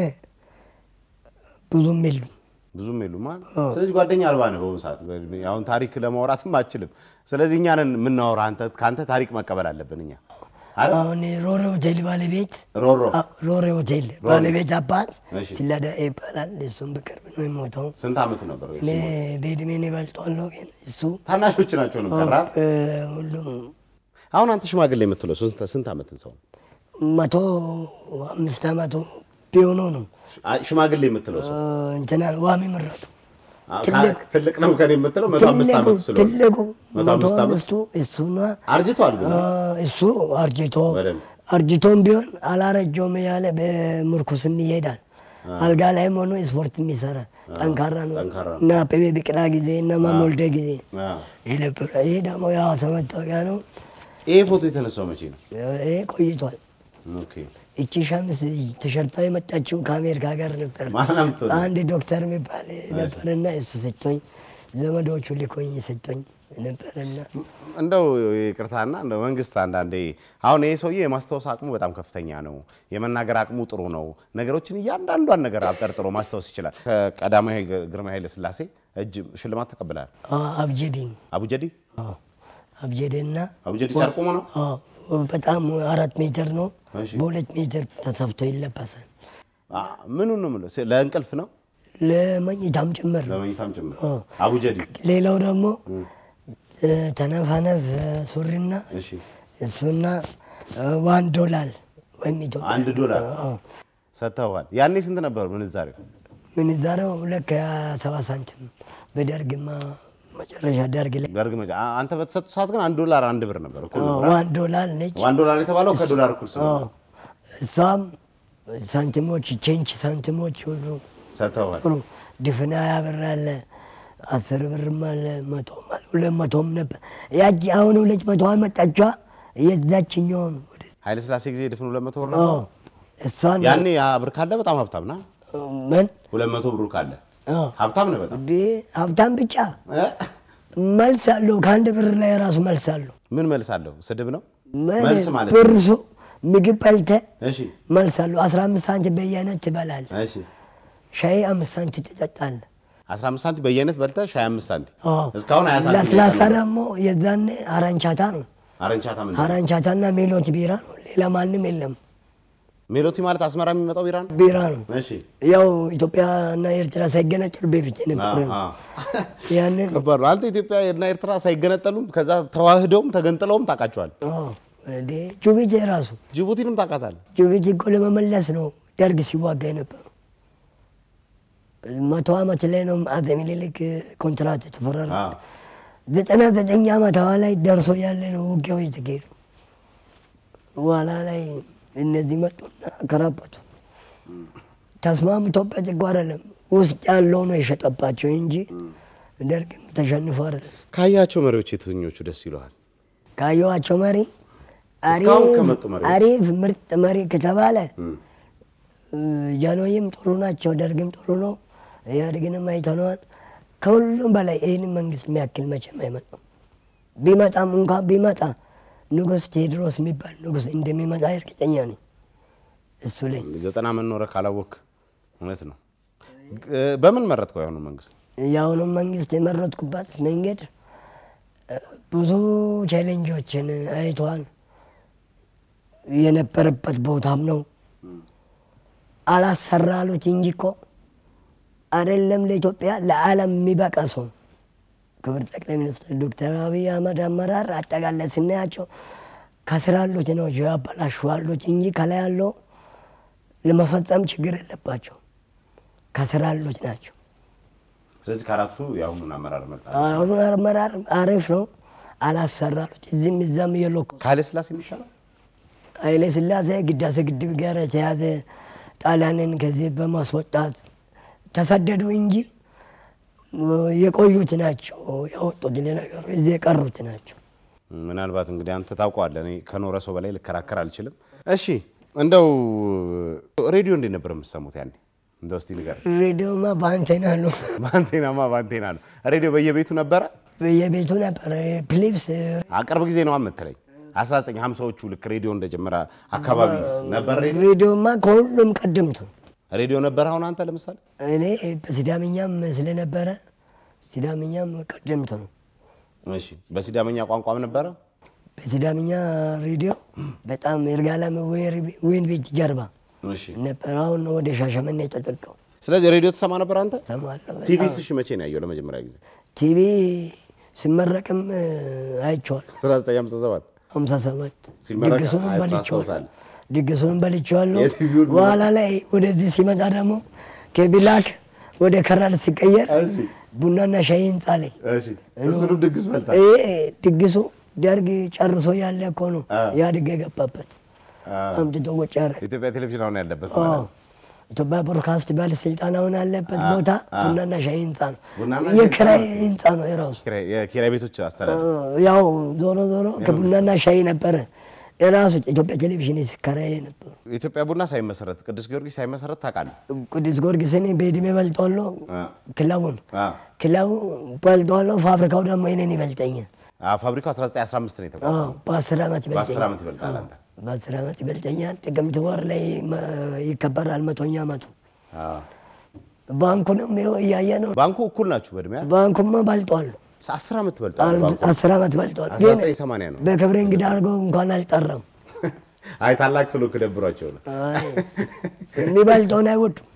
ብዙም የሉም ብዙም የሉም ማለት ስለዚህ ጓደኛ አልባ ነው በሰዓት አሁን ታሪክ ለማውራትም አትችልም ስለዚህ እኛ ነን ምናወራ አንተ ካንተ ታሪክ መቀበል አለብን እኛ አሁን ሮሮ ሆቴል ባለቤት ሮሮ ሮሮ ሆቴል ባለቤት አባት ሲላዳ ይባላል እሱም በቅርብ ነው የሞተው ስንት አመቱ ነበር እኔ በእድሜ ነው ባልቷለው ግን እሱ ታናሾች ናቸው ነው ቀራ ሁሉም አሁን አንተ ሽማግሌ የምትለው ስንት ስንት አመትን ሰው መቶ አምስት አመቱ ቢሆኑ ነው ሽማግሌ የምትለው ሰው እንትና ዋሚ ምረጡ ትልቅ ትልቅ ነው ከኔ የምትለው መቶ አምስት አመት ስለሆነ ትልቁ መቶ አምስት አመት እሱና አርጅቷል ግን እሱ አርጅቶ አርጅቶም ቢሆን አላረጀውም ያለ በምርኩስም ይሄዳል አልጋ ላይ ሆኖ ስፖርት የሚሰራ ጠንካራ ነው እና ፔቤ ቢቅላ ጊዜ እና ማሞልደ ጊዜ ይለብራ ይሄ ደግሞ ያው ሰመጣው ነው። ይሄ ፎቶ የተነሳው መቼ ነው? ይሄ ቆይቷል። ኦኬ እቺ ሸምስ ተሸርታ የመጣችው ከአሜሪካ ጋር ነበር። አንድ ዶክተር የሚባል ነበርና እሱ ሰጥቶኝ ዘመዶቹ ሊኮኝ ሰጥቶኝ ነበርና እንደው ይቅርታና እንደው መንግስት አንዳንዴ አሁን ይሄ ሰውዬ የማስተዋወስ አቅሙ በጣም ከፍተኛ ነው። የመናገር አቅሙ ጥሩ ነው። ነገሮችን እያንዳንዷን ነገር አብጠርጥሮ ማስተዋወስ ይችላል። ከቀዳማዊ ግርማ ኃይለ ሥላሴ እጅ ሽልማት ተቀብሏል። አብጀዲ አቡጀዲ አብጀዲና አቡጀዲ ጨርቆሞ ነው። በጣም አራት ሜትር ነው። በሁለት ሜትር ተሰፍቶ ይለበሳል። ምኑ ነው ማለት ለእንቅልፍ ነው ለመኝታም ጭምር ለመኝታም ጭምር አቡጀዲ። ሌላው ደግሞ ተነፋነፍ ሱሪና እሺ እሱና አንድ ዶላር ወይም ኢትዮጵያ አንድ ዶላር ሰጥተዋል። ያኔ ስንት ነበር ምንዛሬው? ምንዛሬው ለካ ሰባ ሳንቲም በደርግማ መጨረሻ ደርግ ላይ ደርግ መጫ አንተ በተሰጡ ሰዓት ግን አንድ ዶላር አንድ ብር ነበር እኮ ነው። አንድ ዶላር ነች። አንድ ዶላር የተባለው ከዶላር እኩል ነው። እሷም ሳንቲሞች ቼንጅ ሳንቲሞች ሁሉ ሰጥተዋል። ድፍና ያበራለ አስር ብርም አለ መቶም አለ ሁለት መቶም ነበር። ያቺ አሁን ሁለት መቶ አመጣቿ የዛችኛው ኃይለ ሥላሴ ጊዜ ድፍኑ ሁለት መቶ ብር ነው። እሷን ያኔ ያ ብር ካለ በጣም ሀብታም ነህ። ምን ሁለት መቶ ብር ካለ ሀብታም ነህ በጣም። ሀብታም ብቻ መልስ አለው ከአንድ ብር ላይ ራሱ መልስ አለው። ምን መልስ አለው? ስድብ ነው መልስ ማለት ብርሱ ምግብ በልተህ እሺ መልስ አለው። አስራ አምስት ሳንቲም በየአይነት ትበላለህ። እሺ ሻይ አምስት ሳንቲም ትጠጣለህ። አስራ አምስት ሳንቲም በየአይነት በልተህ ሻይ አምስት ሳንቲም እስካሁን ሃያ ሳንቲም ለስላሳ ደግሞ የዛኔ አራንቻታ ነው። አራንቻታ ምን አራንቻታና ሜሎት ቢራ ነው። ሌላ ማንም የለም። ሜሎቲ ማለት አስመራ የሚመጣው ቢራ ነው። ቢራ ነው። እሺ ያው ኢትዮጵያና ኤርትራ ሳይገነጠሉ በፊት ነበር። ያንን ከባድ አንተ ኢትዮጵያና ኤርትራ ሳይገነጠሉም ከዛ ተዋህደውም ተገንጥለውም ታውቃቸዋል። አዎ እንዴ ጅቡቲ ራሱ ጅቡቲንም ታውቃታለህ። ጅቡቲ እኮ ለመመለስ ነው ደርግ ሲዋጋ ነበር። መቶ ዓመት ላይ ነው አፄ ምኒልክ ኮንትራት ተፈረረ። ዘጠና ዘጠኝ ዓመት ላይ ደርሶ ያለ ነው ውጊያው የተካሄደው። በኋላ ላይ እነዚህ መጡና ከራበቱ ተስማምቶበት እኮ አይደለም ውስጥ ያለው ነው የሸጠባቸው እንጂ ደርግም ተሸንፎ አይደለም። ካያቸው መሪዎች የትኞቹ ደስ ይለዋል? ካያቸው መሪ አሪፍ ምርጥ መሪ ከተባለ ጃንሆይም ጥሩ ናቸው፣ ደርግም ጥሩ ነው፣ ኢህአዴግንም አይተነዋል። ከሁሉም በላይ ይህን መንግስት የሚያክል መቼም አይመጣም። ቢመጣም እንኳን ቢመጣ ንጉስ ቴዎድሮስ የሚባል ንጉስ እንደሚመጣ እርግጠኛ ነኝ። እሱ ላይ ዘጠና መኖር ካላወቅ እውነት ነው። በምን መረጥከው ያሁኑ መንግስት? ያሁኑ መንግስት የመረጥኩበት መንገድ ብዙ ቻሌንጆችን አይቷል። የነበረበት ቦታም ነው አላሰራሉት እንጂ እኮ አይደለም ለኢትዮጵያ ለዓለም የሚበቃ ሰው ክብር ጠቅላይ ሚኒስትር ዶክተር አብይ አህመድ አመራር አጠቃላይ ስናያቸው ከስራሉት ነው ያበላሹት እንጂ ከላይ ያለው ለመፈጸም ችግር የለባቸው ከስራሉት ናቸው። ስለዚህ ካራቱ ያሁኑን አመራር መጣ አሁን አመራር አሪፍ ነው አላሰራሉት እዚህም እዛም የሎክ ኃይለ ሥላሴ የሚሻለው ኃይለ ሥላሴ ግዳሴ ግድብ ጋር ተያዘ ጣሊያንን ከዚህ በማስወጣት ተሰደዱ እንጂ የቆዩት ናቸው ያወጡት ለነገሩ እዚህ የቀሩት ናቸው። ምናልባት እንግዲህ አንተ ታውቀዋለህ እኔ ከኖረ ሰው በላይ ልከራከር አልችልም። እሺ እንደው ሬዲዮ እንዴት ነበር የምትሰሙት ያኔ? እንደው እስቲ ንገር። ሬዲዮማ ባንቴና ነው ባንቴናማ ባንቴና ነው። ሬዲዮ በየቤቱ ነበረ በየቤቱ ነበር። ፕሊፕስ አቅርብ ጊዜ ነው አመተለኝ አስራ ዘጠኝ ሃምሳዎቹ ልክ ሬዲዮ እንደጀመረ አካባቢ ነበር ሬዲዮ። ሬዲዮማ ከሁሉም ቀደምት ሬዲዮ ነበር። አሁን አንተ ለምሳሌ እኔ በሲዳምኛም ስለነበረ ሲዳምኛም ቀደምት ነው። እሺ በሲዳምኛ ቋንቋም ነበር በሲዳምኛ ሬዲዮ በጣም ይርጋለም ወይን ቤት ጀርባ እሺ ነበር። አሁን ወደ ሻሸመኔ ተጠቀው። ስለዚህ ሬዲዮ ተሰማ ነበር አንተ? ሰማለሁ። ቲቪስ እሺ መቼ ነው ያየው ለመጀመሪያ ጊዜ? ቲቪ ሲመረቅም አይቼዋለሁ አስራ ዘጠኝ ሃምሳ ሰባት ሃምሳ ሰባት ድግሱንም በልቼዋለሁ ድግሱንም በልቼዋለሁ። በኋላ ላይ ወደዚህ ሲመጣ ደግሞ ከቢላክ ወደ ከራር ሲቀየር ቡናና ሻይ ህንጻ ላይ እሺ እሱንም ድግስ በልታ እህ ድግሱ ደርግ ጨርሶ ያለ እኮ ነው ያ ድግ የገባበት አምጥቶ ወጫረ ኢትዮጵያ ቴሌቪዥን አሁን ያለበት ማለት ነው። ኢትዮጵያ ብሮድካስት ባለስልጣን አሁን ያለበት ቦታ ቡናና ሻይ ህንጻ ነው። የኪራይ ህንጻ ነው የራሱ የኪራይ ቤቶች አስተዳደር ያው ዞሮ ዞሮ ከቡናና ሻይ ነበር የራሱ ኢትዮጵያ ቴሌቪዥን ሲከራይ ነበር። ኢትዮጵያ ቡና ሳይመሰረት ቅዱስ ጊዮርጊስ ሳይመሰረት ታውቃለህ? ቅዱስ ጊዮርጊስን በእድሜ በልጦሎ ክለቡን ክለቡ በልጦሎ ፋብሪካው ደግሞ እኔን ይበልጠኛል። አዎ ፋብሪካው አስራ ዘጠኝ አስራ አምስት ነው የተቋቋመው። አዎ በአስር ዓመት ይበልጠኛል። በአስር ዓመት ይበልጣል አንተ። በአስር ዓመት ይበልጠኛል። ጥቅምት ወር ላይ ይከበራል መቶኛ ዓመቱ። አዎ ባንኩንም ይኸው እያየህ ነው። ባንኩ እኩል ናችሁ በእድሜ? ባንኩማ በልጧል። አስር ዓመት በልጧል ባንኩ። አስር ዓመት በልጧል። አስራ ዘጠኝ ሰማንያ ነው። በክብር እንግዳ አድርገው እንኳን አልጠራም። አይ ታላቅ ስለሆንክ ደብሯቸው ነው። አይ የሚበልጠውን አይወዱም።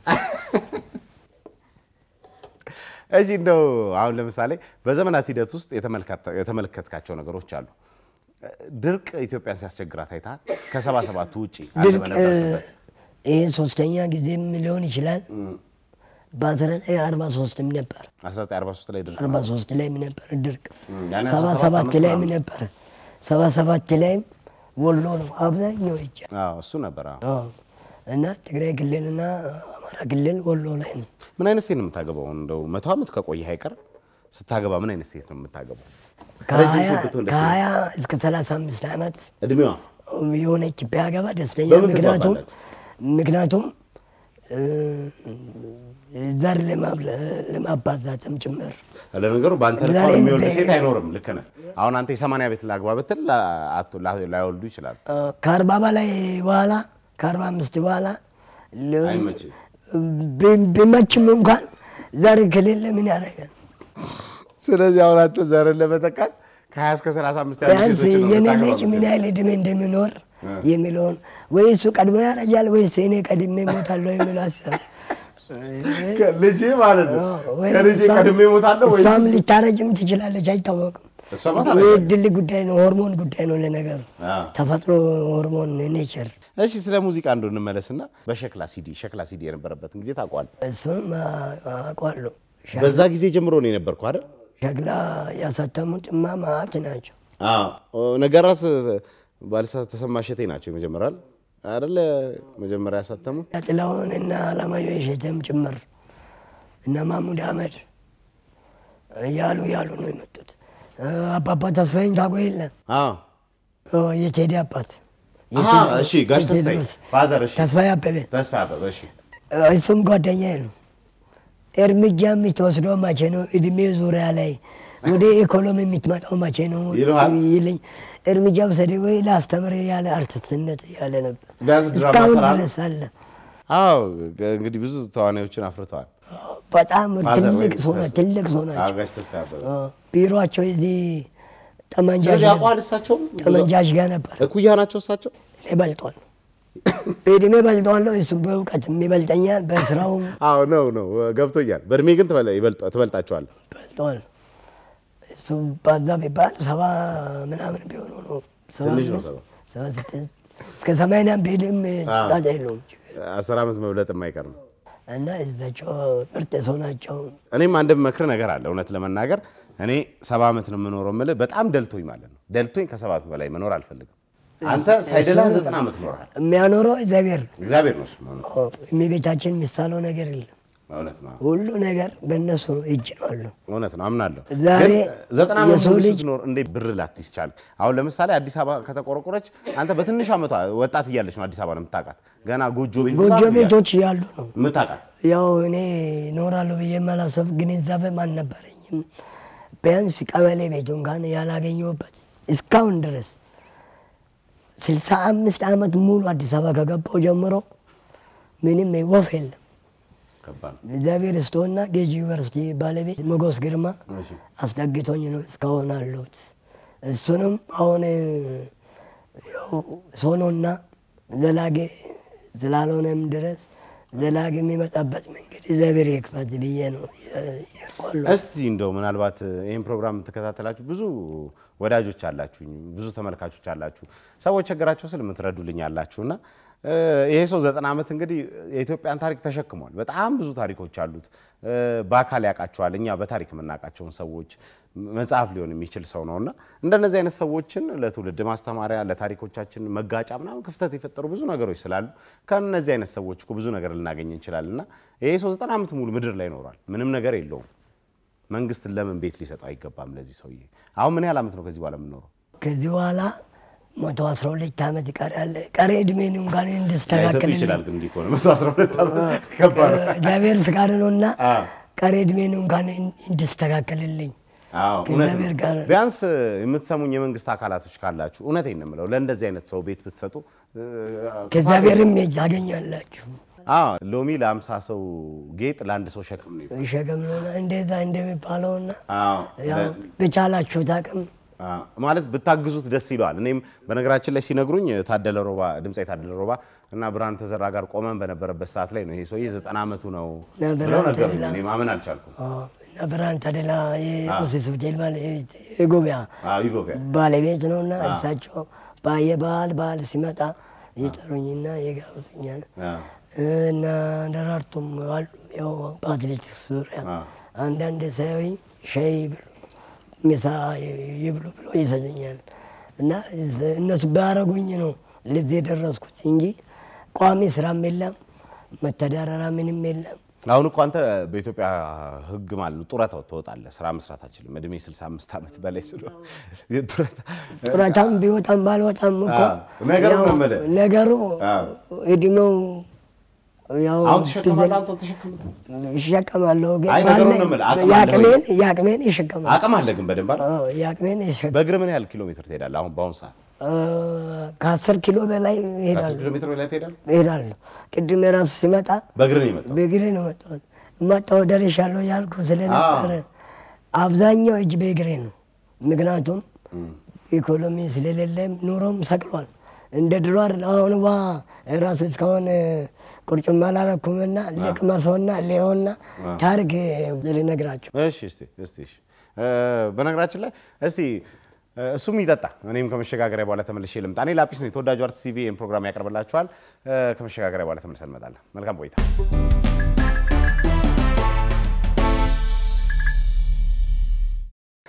እሺ እንደው አሁን ለምሳሌ በዘመናት ሂደት ውስጥ የተመለከትካቸው ነገሮች አሉ። ድርቅ ኢትዮጵያን ሲያስቸግራት አይተሃል? ከሰባ ሰባት ውጪ ድርቅ ይሄ ሶስተኛ ጊዜም ሊሆን ይችላል። በአስራ ዘጠኝ አርባ ሶስት ነበር። አስራ ዘጠኝ አርባ ሶስት ላይ ድርቅ አርባ ሶስት ላይ ነበር ድርቅ። ሰባ ሰባት ላይ ነበር። ሰባ ሰባት ላይ ወሎ ነው አብዛኛው ይቻ አዎ እሱ ነበር። አዎ እና ትግራይ ክልልና አማራ ክልል ወሎ ላይ ነው። ምን አይነት ሴት ነው የምታገባው? እንደው መቶ ዓመት ከቆየህ አይቀር ስታገባ ምን አይነት ሴት ነው የምታገባው? ከሀያ እስከ ሰላሳ አምስት ዓመት እድሜዋ የሆነች ቢያገባ ደስተኛ። ምክንያቱም ምክንያቱም ዘር ለማባዛትም ጭምር። ለነገሩ በአንተ ልክ የሚወልድ ሴት አይኖርም። ልክ ነህ። አሁን አንተ የሰማንያ ቤት ላግባ ብትል ላይወልዱ ይችላል። ከአርባ በላይ በኋላ ከአርባ አምስት በኋላ አይመችም። ቢመችም እንኳን ዘር ከሌለ ምን ያደርጋል? ስለዚህ አሁን አንተ ዘርን ለመተካት ከሀያ እስከ ሰላሳ አምስት ያሉት የኔ ልጅ ምን ያህል እድሜ እንደሚኖር የሚለውን ወይ እሱ ቀድሞ ያረጃል ወይስ እኔ ቀድሜ እሞታለሁ የሚለው ሀሳብ ልጅ ማለት ነው። ከልጅ ቀድሜ እሞታለሁ ወይስ እሷም ልታረጅም ትችላለች አይታወቅም። የድል ጉዳይ ነው፣ ሆርሞን ጉዳይ ነው ለነገሩ ተፈጥሮ ሆርሞን ኔቸር። እሺ ስለ ሙዚቃ እንደው እንመለስና በሸክላ ሲዲ ሸክላ ሲዲ የነበረበትን ጊዜ ታውቃለህ? እሱም አውቃለሁ። በዛ ጊዜ ጀምሮ ነው የነበርኩ አይደል? ሸክላ ያሳተሙት ማማት ናቸው። አዎ ነገራስ ባልሳ ተሰማ ሸቴ ናቸው የመጀመሪያል አይደለ መጀመሪያ ያሳተሙት ጥላሁን እና አለማየሁ እሸቴም ጭምር እና ማሙድ አህመድ ያሉ ያሉ ነው የመጡት። አባባ ተስፋዬን ታውቀው የለ? አዎ የቴዲ አባት አሃ እሺ ጋሽ ተስፋዬ ፋዘር እሺ ተስፋዬ አበበ ተስፋዬ አበበ እሺ እሱም ጓደኛዬ ነው። እርምጃ የምትወስደው መቼ ነው እድሜ ዙሪያ ላይ ወደ ኢኮኖሚ የምትመጣው መቼ ነው ይልኝ እርምጃ ወሰደ ወይ ላስተምር ያለ አርቲስትነት ያለ ነበር እስካሁን ድረስ አለ። አዎ እንግዲህ ብዙ ተዋናዮችን አፍርተዋል። በጣም ትልቅ ሰው ነው ትልቅ ሰው ናቸው። አዎ ጋሽ ተስፋዬ አበበ ቢሮአቸው እዚህ ጠመንጃሽ ያቋል እሳቸው ጠመንጃሽ ጋር ነበር። እኩያ ናቸው እሳቸው ይበልጧል በእድሜ በልጧል እሱ በእውቀት የሚበልጠኛል በስራው አዎ ነው ነው ገብቶኛል። በእድሜ ግን ትበልጣቸዋል በልጧል። እሱ ባዛ ቢባል ሰባ ምናምን ቢሆኑ ነው ሰባ ስድስት እስከ ሰማንያ ቢልም ጭጣጭ የለውም አስር ዓመት መብለጥ የማይቀር ነው እና እዛቸው ምርጥ ሰው ናቸው። እኔም አንድ መክር ነገር አለ እውነት ለመናገር እኔ ሰባ ዓመት ነው የምኖረው የምልህ በጣም ደልቶኝ ማለት ነው ደልቶኝ ከሰባ ዓመት በላይ መኖር አልፈልግም። አንተ ሳይደላ ዘጠና ዓመት ኖርሃል። የሚያኖረው እግዚአብሔር እግዚአብሔር ነው እሱ የሚቤታችን የሚሳለው ነገር የለም። እውነት ነው ሁሉ ነገር በእነሱ እጅ ነው አለው። እውነት ነው አምናለሁ። ዛሬ ዘጠና ዓመት ስትኖር እንዴ ብር ላትይዝ ቻልክ? አሁን ለምሳሌ አዲስ አበባ ከተቆረቆረች አንተ በትንሽ ዓመቷ ወጣት እያለች ነው አዲስ አበባ ነው የምታውቃት። ገና ጎጆ ቤት ጎጆ ቤቶች ያሉ ነው የምታውቃት። ያው እኔ ኖራለሁ ብዬ ማላሰብ ግንዛቤም አልነበረኝም። ቢያንስ ቀበሌ ቤት እንኳን ያላገኘሁበት እስካሁን ድረስ ስልሳ አምስት ዓመት ሙሉ አዲስ አበባ ከገባሁ ጀምሮ ምንም ወፍ የለም። እግዚአብሔር ይስጠውና ጌጂ ዩኒቨርሲቲ ባለቤት ሞገስ ግርማ አስደግቶኝ ነው እስካሁን አለሁት። እሱንም አሁን ያው ሶኖና ዘላጌ ስላልሆነም ድረስ ዘላጌ የሚመጣበት መንገድ እግዚአብሔር ይክፈት ብዬ ነው ያልኳለሁ። እስቲ እንደው ምናልባት ይሄን ፕሮግራም ተከታተላችሁ ብዙ ወዳጆች አላችሁ ብዙ ተመልካቾች አላችሁ ሰዎች ቸገራቸው ስለምትረዱልኝ አላችሁና ይሄ ሰው ዘጠና ዓመት እንግዲህ የኢትዮጵያን ታሪክ ተሸክሟል። በጣም ብዙ ታሪኮች አሉት። በአካል ያውቃቸዋል። እኛ በታሪክ የምናውቃቸውን ሰዎች መጽሐፍ ሊሆን የሚችል ሰው ነውና እንደነዚህ አይነት ሰዎችን ለትውልድ ማስተማሪያ ለታሪኮቻችን መጋጫ ምናምን ክፍተት የፈጠሩ ብዙ ነገሮች ስላሉ ከነዚህ አይነት ሰዎች እኮ ብዙ ነገር ልናገኝ እንችላልና ይሄ ሰው ዘጠና ዓመት ሙሉ ምድር ላይ ኖሯል። ምንም ነገር የለውም። መንግስት ለምን ቤት ሊሰጠው አይገባም ለዚህ ሰውዬ? አሁን ምን ያህል ዓመት ነው ከዚህ በኋላ የምንኖረው? ከዚህ በኋላ መቶ አስራ ሁለት ዓመት ይቀራል። ቀሪ እድሜን እንኳን እንድስተካከል ይችላል ግን እንዲህ ከሆነ መቶ አስራ ሁለት ዓመት ከባድ ነው። እግዚአብሔር ፍቃድ ነውና ቀሪ እድሜን እንኳን እንድስተካከልልኝ አዎ እግዚአብሔር ጋር ቢያንስ የምትሰሙኝ የመንግስት አካላቶች ካላችሁ እውነቴን ነው የምለው ለእንደዚህ አይነት ሰው ቤት ብትሰጡ ከእግዚአብሔርም ያገኛላችሁ። አዎ ሎሚ ለአምሳ ሰው ጌጥ ለአንድ ሰው ሸክም ነው ሸክም ነው እንደዛ እንደሚባለውና አዎ ያው በቻላችሁ ታቅም ማለት ብታግዙት ደስ ይላል። እኔም በነገራችን ላይ ሲነግሩኝ ታደለ ሮባ ድምጻይ ታደለ ሮባ እና ብርሃን ተዘራ ጋር ቆመን በነበረበት ሰዓት ላይ ነው ይሄ ሰውዬ ዘጠና ዓመቱ ነው ብለው ነገሩኝ። እኔ ማመን አልቻልኩም። እና ብርሃን ታደለ የኦሲስ ሆቴል ባለቤት የጎቢያ አዎ ይጎቢያ ባለቤት ነውና እሳቸው በየበዓል በዓል ሲመጣ ይጠሩኝና ይጋብዙኛል እና ደራርቱም አሉ ያው በአትሌቲክስ ዙሪያ አንዳንድ ሳይሆን ሻይ ብሎ ምሳ ይብሉ ብሎ ይሰጡኛል እና እነሱ ባረጉኝ ነው ለዚህ ደረስኩት እንጂ ቋሚ ስራም የለም መተዳደሪያ ምንም የለም። አሁን እኮ አንተ በኢትዮጵያ ህግ ማለት ጡረታ ትወጣለህ ስራ መስራት አትችልም እድሜ ስልሳ አምስት ዓመት በላይ ስለሆነ የጡረታ ጡረታም ቢወጣም ባልወጣም እኮ ነገሩ ነገሩ እድሜው ያው አሁን ተሸከማለህ አንተ ተሸከምት ይሸከማለሁ ግን ያቅሜን ያቅሜን ይሸከማል። አቅም አለ ግን በደንብ አይደል? አዎ ያቅሜን ይሸከማል። በእግር ምን ያህል ኪሎ ሜትር ትሄዳለህ አሁን በአሁን ሰዓት? ከአስር ኪሎ በላይ እሄዳለሁ። ከአስር ኪሎ ሜትር በላይ ትሄዳለህ? እሄዳለሁ። ቅድም የራሱ ሲመጣ በእግር ነው የመጣው? በእግር ነው የመጣው። መጣው ደርሻለሁ ያልኩ ስለነበረ አብዛኛው እጅ በእግሬ ነው። ምክንያቱም ኢኮኖሚ ስለሌለ ኑሮም ሰቅሏል። እንደ ድሮ አይደል አሁን ዋ ራስ እስካሁን ቁርጭማ አላረኩምና ለቅመሰውና ለሆና ታሪክ ልነግራችሁ። እሺ እስቲ እስቲ እሺ በነገራችን ላይ እስቲ እሱም ይጠጣ እኔም ከመሸጋገሪያ በኋላ ተመልሼ ልምጣ። እኔ ላጲስ ነኝ። ተወዳጁ አርቲስት ቲቪ ይሄን ፕሮግራም ያቀርብላችኋል። ከመሸጋገሪያ በኋላ ተመልሰን እንመጣለን። መልካም ቆይታ።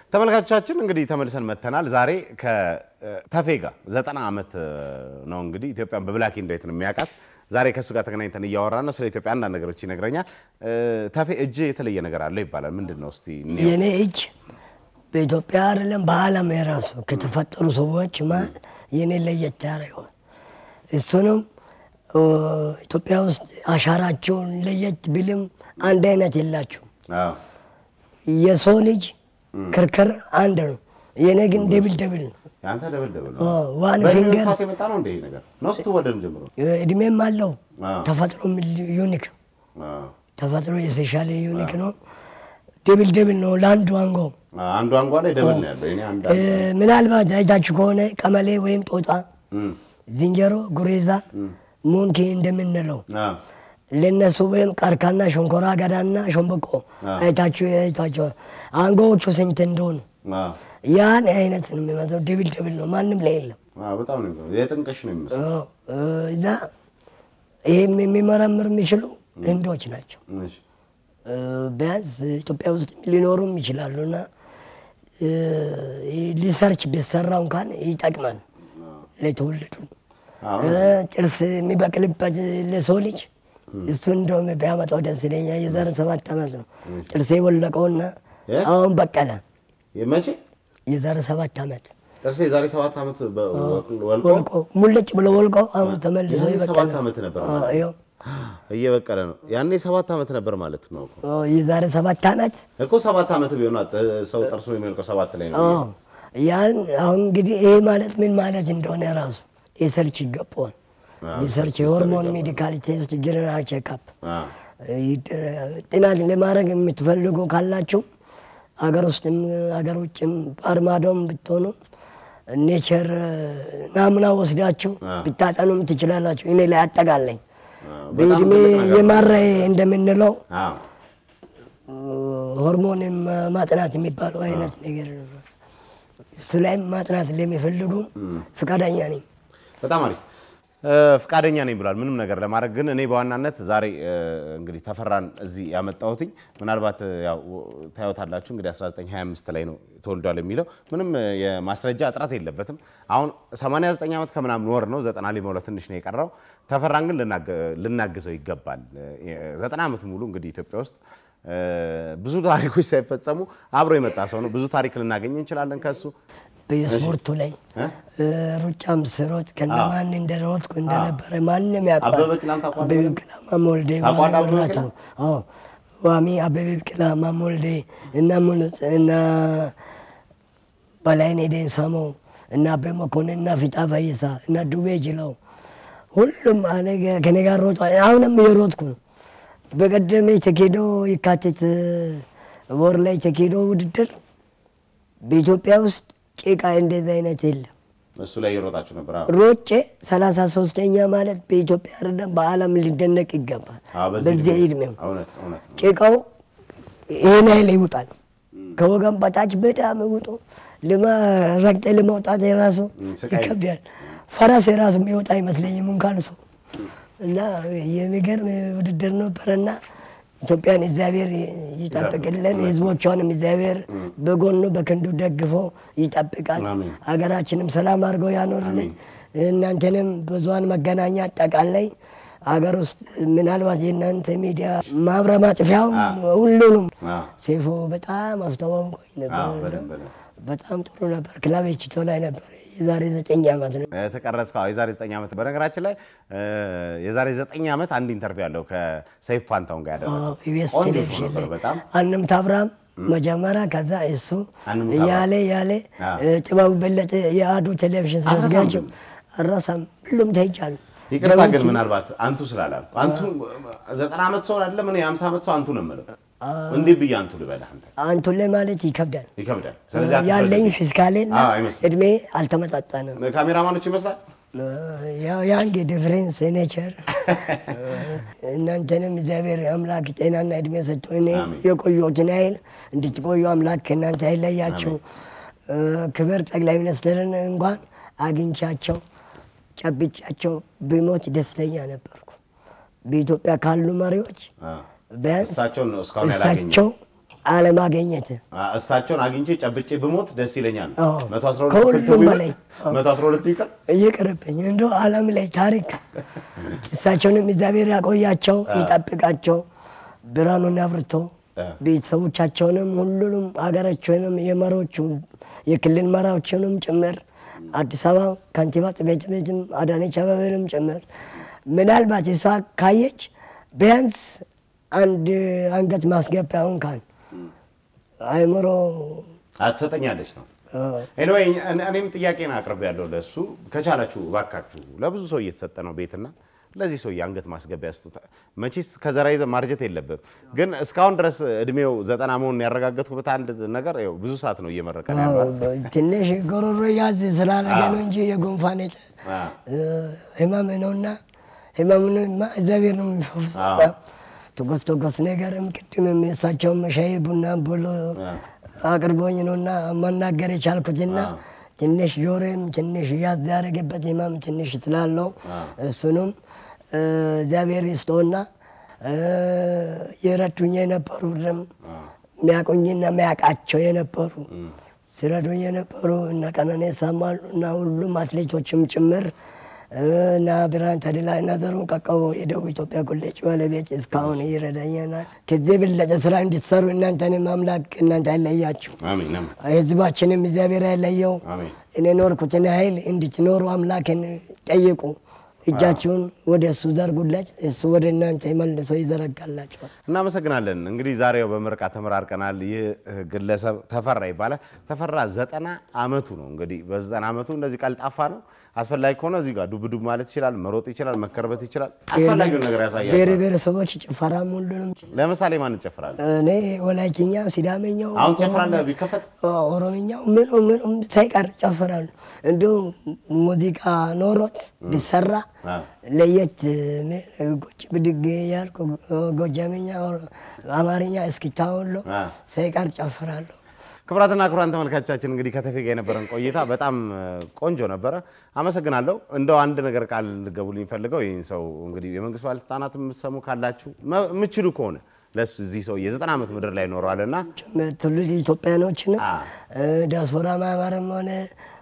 ተመልካቾቻችን እንግዲህ ተመልሰን መተናል ዛሬ ከተፌ ጋር ዘጠና ዓመት ነው እንግዲህ ኢትዮጵያን በብላክ ኤንድ ዋይት ነው የሚያውቃት ዛሬ ከሱ ጋር ተገናኝተን እያወራን ነው ስለ ኢትዮጵያ አንዳንድ ነገሮች ይነግረኛል ተፌ እጅ የተለየ ነገር አለው ይባላል ምንድነው እስቲ የኔ እጅ በኢትዮጵያ አይደለም በአለም የራሱ ከተፈጠሩ ሰዎች ማን የኔ ለየት ያለው እሱንም ኢትዮጵያ ውስጥ አሻራቸውን ለየት ቢልም አንድ አይነት የላቸው አዎ የሰው ልጅ ክርክር አንድ ነው የኔ ግን ደብል ደብል ነው ያንተ ደብል ደብል ነው አዎ ዋን ፊንገር ፋቴ መጣ ነው እንደ ነገር ነው ስትወደም ጀምሮ እድሜም አለው ተፈጥሮ ዩኒክ አዎ ተፈጥሮ ስፔሻሊ ዩኒክ ነው ደብል ደብል ነው ላንዱ አንጎ አንዱ አንጓ ላይ ደብል ነው ያለው እኔ አንድ ምናልባት አይታችሁ ከሆነ ቀመሌ ወይም ጦጣ ዝንጀሮ ጉሬዛ ሞንኪ እንደምንለው አዎ ለነሱ ወይም ቀርካና ሸንኮራ አገዳና ሸምበቆ አይታችሁ አይታችሁ አንጎቹ ስንት እንደሆነ አዎ ያን አይነት ነው የሚመጣው ደብል ደብል ነው ማንንም ላይ የለም አዎ በጣም ነው የጥንቅሽ ነው የሚመስለው አዎ እና ይሄም የሚመረምር የሚችሉ ህንዶች ናቸው እሺ ቢያንስ ኢትዮጵያ ውስጥ ሊኖሩም ይችላሉና ሪሰርች ቢሰራው እንኳን ይጠቅማል ለተወለዱ ጥርስ የሚበቅልበት ለሰው ልጅ እሱ እንደውም ቢያመጣው ደስ ይለኛል የዛሬ ሰባት ዓመት ነው ጥርሴ ወለቀውና አሁን በቀለ የመቼ የዛሬ ሰባት ዓመት ጥርሴ የዛሬ ሰባት ዓመት ወልቆ ሙልጭ ብሎ ወልቆ አሁን ተመልሶ ይበቀለ ሰባት ዓመት ነበር አዎ እየበቀለ ነው ያኔ ሰባት ዓመት ነበር ማለት ነው እኮ አዎ የዛሬ ሰባት ዓመት እኮ ሰባት ዓመት ቢሆን ሰው ጥርሱ የሚልቀው ሰባት ላይ ነው አዎ ያን አሁን እንግዲህ ይሄ ማለት ምን ማለት እንደሆነ ራሱ ሪሰርች ይገባል ሪሰርች የሆርሞን ሜዲካል ቴስት ጀነራል ቼክአፕ ጥናት ለማድረግ የምትፈልጉ ካላችሁ አገር ውስጥም አገር ውጭም አርማዶም ብትሆኑ ኔቸር ናሙና ወስዳችሁ ብታጠኑም ትችላላችሁ እኔ ላይ አጠቃለኝ በእድሜ የማራይ እንደምንለው አዎ ሆርሞን ማጥናት የሚባለው አይነት ነገር ስለዚህ ማጥናት ለሚፈልጉ ፍቃደኛ ነኝ በጣም አሪፍ ፍቃደኛ ነኝ ብሏል ምንም ነገር ለማድረግ ግን እኔ በዋናነት ዛሬ እንግዲህ ተፈራን እዚህ ያመጣሁትኝ ምናልባት ያው ታዩታላችሁ እንግዲህ አስራ ዘጠኝ ሃያ አምስት ላይ ነው ተወልዷል የሚለው ምንም የማስረጃ አጥራት የለበትም አሁን ሰማንያ ዘጠኝ ዓመት ከምናምን ወር ነው ዘጠና ሊሞላ ትንሽ ነው የቀረው ተፈራን ግን ልናግዘው ይገባል ዘጠና ዓመት ሙሉ እንግዲህ ኢትዮጵያ ውስጥ ብዙ ታሪኮች ሳይፈጸሙ አብሮ የመጣ ሰው ነው ብዙ ታሪክ ልናገኝ እንችላለን ከሱ በስፖርቱ ላይ ሩጫም ስሮጥ ከነማን እንደሮጥኩ እንደነበረ ማንንም ያውቃል አበበ ቢቂላ ማሞልዴ ማሞልዴ አዎ ዋሚ አበበ ቢቂላ ማሞልዴ እና ሙሉት እና ባላይኔ ደንሳሞ እና በመኮንና ፊጣ ፈይሳ እና ዱቤ ጅለው ሁሉም አነገ ከነጋር ሮጥ አሁንም እየሮጥኩ በቀደም ተኬዶ ይካተት ወር ላይ ተኬዶ ውድድር በኢትዮጵያ ውስጥ ጭቃ እንደዚህ አይነት የለም እሱ ላይ ይሮጣችሁ ነበር ሮጬ ሰላሳ ሶስተኛ ማለት በኢትዮጵያ አይደለም በአለም ሊደነቅ ይገባል በዚህ እድሜው እውነት እውነት ጭቃው ይሄን ላይ ይወጣል ከወገን በታች በጣም ይወጡ ለማ ረግጠ ለማውጣት የራሱ ይከብዳል ፈራስ የራሱ የሚወጣ አይመስለኝም እንኳን ሰው እና የሚገርም ውድድር ነበርና ኢትዮጵያን እግዚአብሔር ይጠብቅልን ህዝቦቿንም እግዚአብሔር በጎኑ በከንዱ ደግፎ ይጠብቃል አገራችንም ሰላም አድርጎ ያኖርልን እናንተንም ብዙሃን መገናኛ አጠቃላይ አገር ውስጥ ምናልባት የእናንተ ሚዲያ ማብሪያ ማጥፊያው ሁሉንም ሴፎ በጣም አስተዋውቆኝ ነበር በጣም ጥሩ ነበር ክላቤችቶ ላይ ነበር የዛሬ ዘጠኝ ዓመት ነው ተቀረጽከው የዛሬ ዘጠኝ ዓመት በነገራችን ላይ የዛሬ ዘጠኝ ዓመት አንድ ኢንተርቪው ያለው ከሰይፍ ፋንታውን ጋር ያደረገው ኢቢኤስ ቴሌቪዥን በጣም አንንም ታብራም መጀመሪያ ከዛ እሱ ያለ ያለ ጥባው በለጠ የአዱ ቴሌቪዥን ስለዝጋጅ አራሳም ሁሉም ተይጫሉ ይቅርታ ግን ምናልባት አንቱ ስላላል አንቱ ዘጠና ዓመት ሰው አይደለም እኔ ሃምሳ ዓመት ሰው አንቱ ነው ማለት እንዴ በያንቱ ልበላ አንተ አንቱ ለማለት ይከብዳል ይከብዳል ስለዚህ ያለኝ ፊስካሌና እድሜ አልተመጣጣንም ካሜራማኖች ይመስላል ያው ያንጌ ዲፈረንስ ኔቸር እናንተንም እግዚአብሔር አምላክ ጤናና እድሜ ሰጥቶኝ የቆየሁትን ኃይል እንድትቆዩ አምላክ ከእናንተ አይለያችሁ ክብር ጠቅላይ ሚኒስትርን እንኳን አግኝቻቸው ጨብጫቸው በሞት ደስተኛ ነበርኩ በኢትዮጵያ ካሉ መሪዎች በእሳቸው አለማግኘት እሳቸውን አግኝቼ ጨብጬ ብሞት ደስ ይለኛል መቶ አስራ ሁለት ከሁሉም በላይ መቶ አስራ ሁለት ይቀር ይቅርብኝ እንደው ዓለም ላይ ታሪክ እሳቸውንም እግዚአብሔር ያቆያቸው ይጠብቃቸው ብርሃኑን ያብርቶ ቤተሰቦቻቸውንም ሁሉንም አገራቸውንም የመሪዎቹ የክልል መሪዎችንም ጭምር አዲስ አበባ ካንቲባ ጽሕፈት ቤትም አዳነች አቤቤንም ጭምር ምናልባት እሷ ካየች ቢያንስ አንድ አንገት ማስገቢያ እንኳን አይምሮ አትሰጠኛለች ነው ኤኒዌይ እኔም ጥያቄና አቅርብ ያለው ለሱ ከቻላችሁ ባካችሁ ለብዙ ሰው እየተሰጠ ነው ቤትና ለዚህ ሰው አንገት ማስገቢያ ስጡታ መቼስ ከዘራይዘ ማርጀት የለበም ግን እስካሁን ድረስ እድሜው ዘጠና መሆኑን ያረጋገጥኩበት አንድ ነገር ያው ብዙ ሰዓት ነው እየመረቀ ያለው ትንሽ ጎሮሮ ያዝ ስላላገ ነው እንጂ የጉንፋን ህመም ነውና ህመሙንማ እግዚአብሔር ነው የሚፈውሰው ትኩስ ትኩስ ነገርም ቅድምም እሳቸውም ሻይ ቡና ብሎ አቅርቦኝ ነውና መናገር የቻልኩትና ትንሽ ጆሮም ትንሽ ያዝ ያረገበት ህመም ትንሽ ስላለው እሱንም እግዚአብሔር ይስጠውና የረዱኝ የነበሩም የሚያቆኝና የሚያቃቸው የነበሩ ሲረዱኝ የነበሩ እና ቀነኔሳ ማሉና ሁሉም አትሌቶችም ጭምር እና ብርሃን ተድላ ነዘሩን ቀቀቦ የደቡብ ኢትዮጵያ ኮሌጅ ባለቤት እስካሁን ይረዳኛል ከዚህ በለጠ ስራ እንድትሰሩ እናንተንም አምላክ እናንተ አይለያችሁ አሜን አሜን ህዝባችንም እግዚአብሔር አይለየው አሜን እኔ ኖርኩትን ኃይል እንድትኖሩ አምላክን ጠይቁ እጃችሁን ወደሱ ዘርጉለት እሱ ወደ እናንተ ይመልሰው ይዘረጋላችሁ እናመሰግናለን እንግዲህ ዛሬው በመርቃ ተመራርቀናል ይህ ግለሰብ ተፈራ ይባላል ተፈራ ዘጠና አመቱ ነው እንግዲህ በዘጠና አመቱ እንደዚህ ቀልጣፋ ነው አስፈላጊ ሆነ እዚህ ጋር ዱብ ዱብ ማለት ይችላል መሮጥ ይችላል መከርበት ይችላል አስፈላጊው ነገር ያሳያል ቤረ ቤረ ሰዎች ጭፈራም ሁሉንም ለምሳሌ ማን ይጨፍራል እኔ ወላይትኛ ሲዳመኛው አሁን ጨፍራለ ቢከፈት ኦሮምኛው ምን ምን ሳይቀር ጨፍራሉ እንደው ሙዚቃ ኖሮት ቢሰራ ለየት ጎጭ ብድግ ያልኩ ጎጃመኛ አማርኛ እስኪታውሎ ሳይቀር ጨፍራሉ ክብራትና ክብራን ተመልካቾቻችን እንግዲህ ከተፌ ጋር የነበረን ቆይታ በጣም ቆንጆ ነበር አመሰግናለሁ እንደው አንድ ነገር ቃል ልገቡልኝ ፈልገው ይሄን ሰው እንግዲህ የመንግስት ባለስልጣናት የምትሰሙ ካላችሁ ምችሉ ከሆነ ለሱ እዚህ ሰው የዘጠና አመት ምድር ላይ ኖርዋልና ትውልድ ኢትዮጵያኖችና ዲያስፖራ ማህበርም ሆነ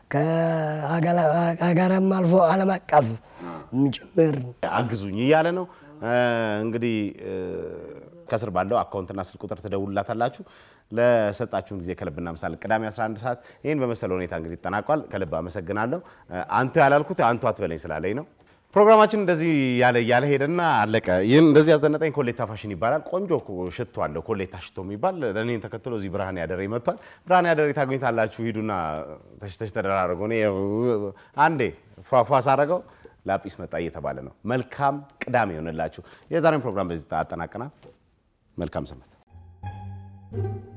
ከአገራም አልፎ ዓለም አቀፍ ምጭምር አግዙኝ ይያለ ነው እንግዲህ ከስር ባለው አካውንትና ስልክ ቁጥር ተደውሉላታላችሁ ለሰጣችሁን ጊዜ ከልብና ምሳል ቅዳሜ አስራ አንድ ሰዓት ይሄን በመሰለ ሁኔታ እንግዲህ ተጠናቋል ከልብ አመሰግናለሁ አንተ ያላልኩት አንተ አትበለኝ ስላለኝ ነው ፕሮግራማችን እንደዚህ ያለ ያለ ሄደና አለቀ ይሄን እንደዚህ ያዘነጠኝ ኮሌታ ፋሽን ይባላል ቆንጆ ሽቶ አለው ኮሌታ ሽቶ የሚባል ለኔን ተከትሎ እዚህ ብርሃን ያደረ ይመጣል ብርሃን ያደረ ታገኙታላችሁ ሂዱና ተሽተሽ ተደራረጉ እኔ አንዴ ፏፏ ሳረገው ላጲስ መጣ እየተባለ ነው መልካም ቅዳሜ ይሆነላችሁ የዛሬን ፕሮግራም በዚህ ተጠናቀናል መልካም ሰንበት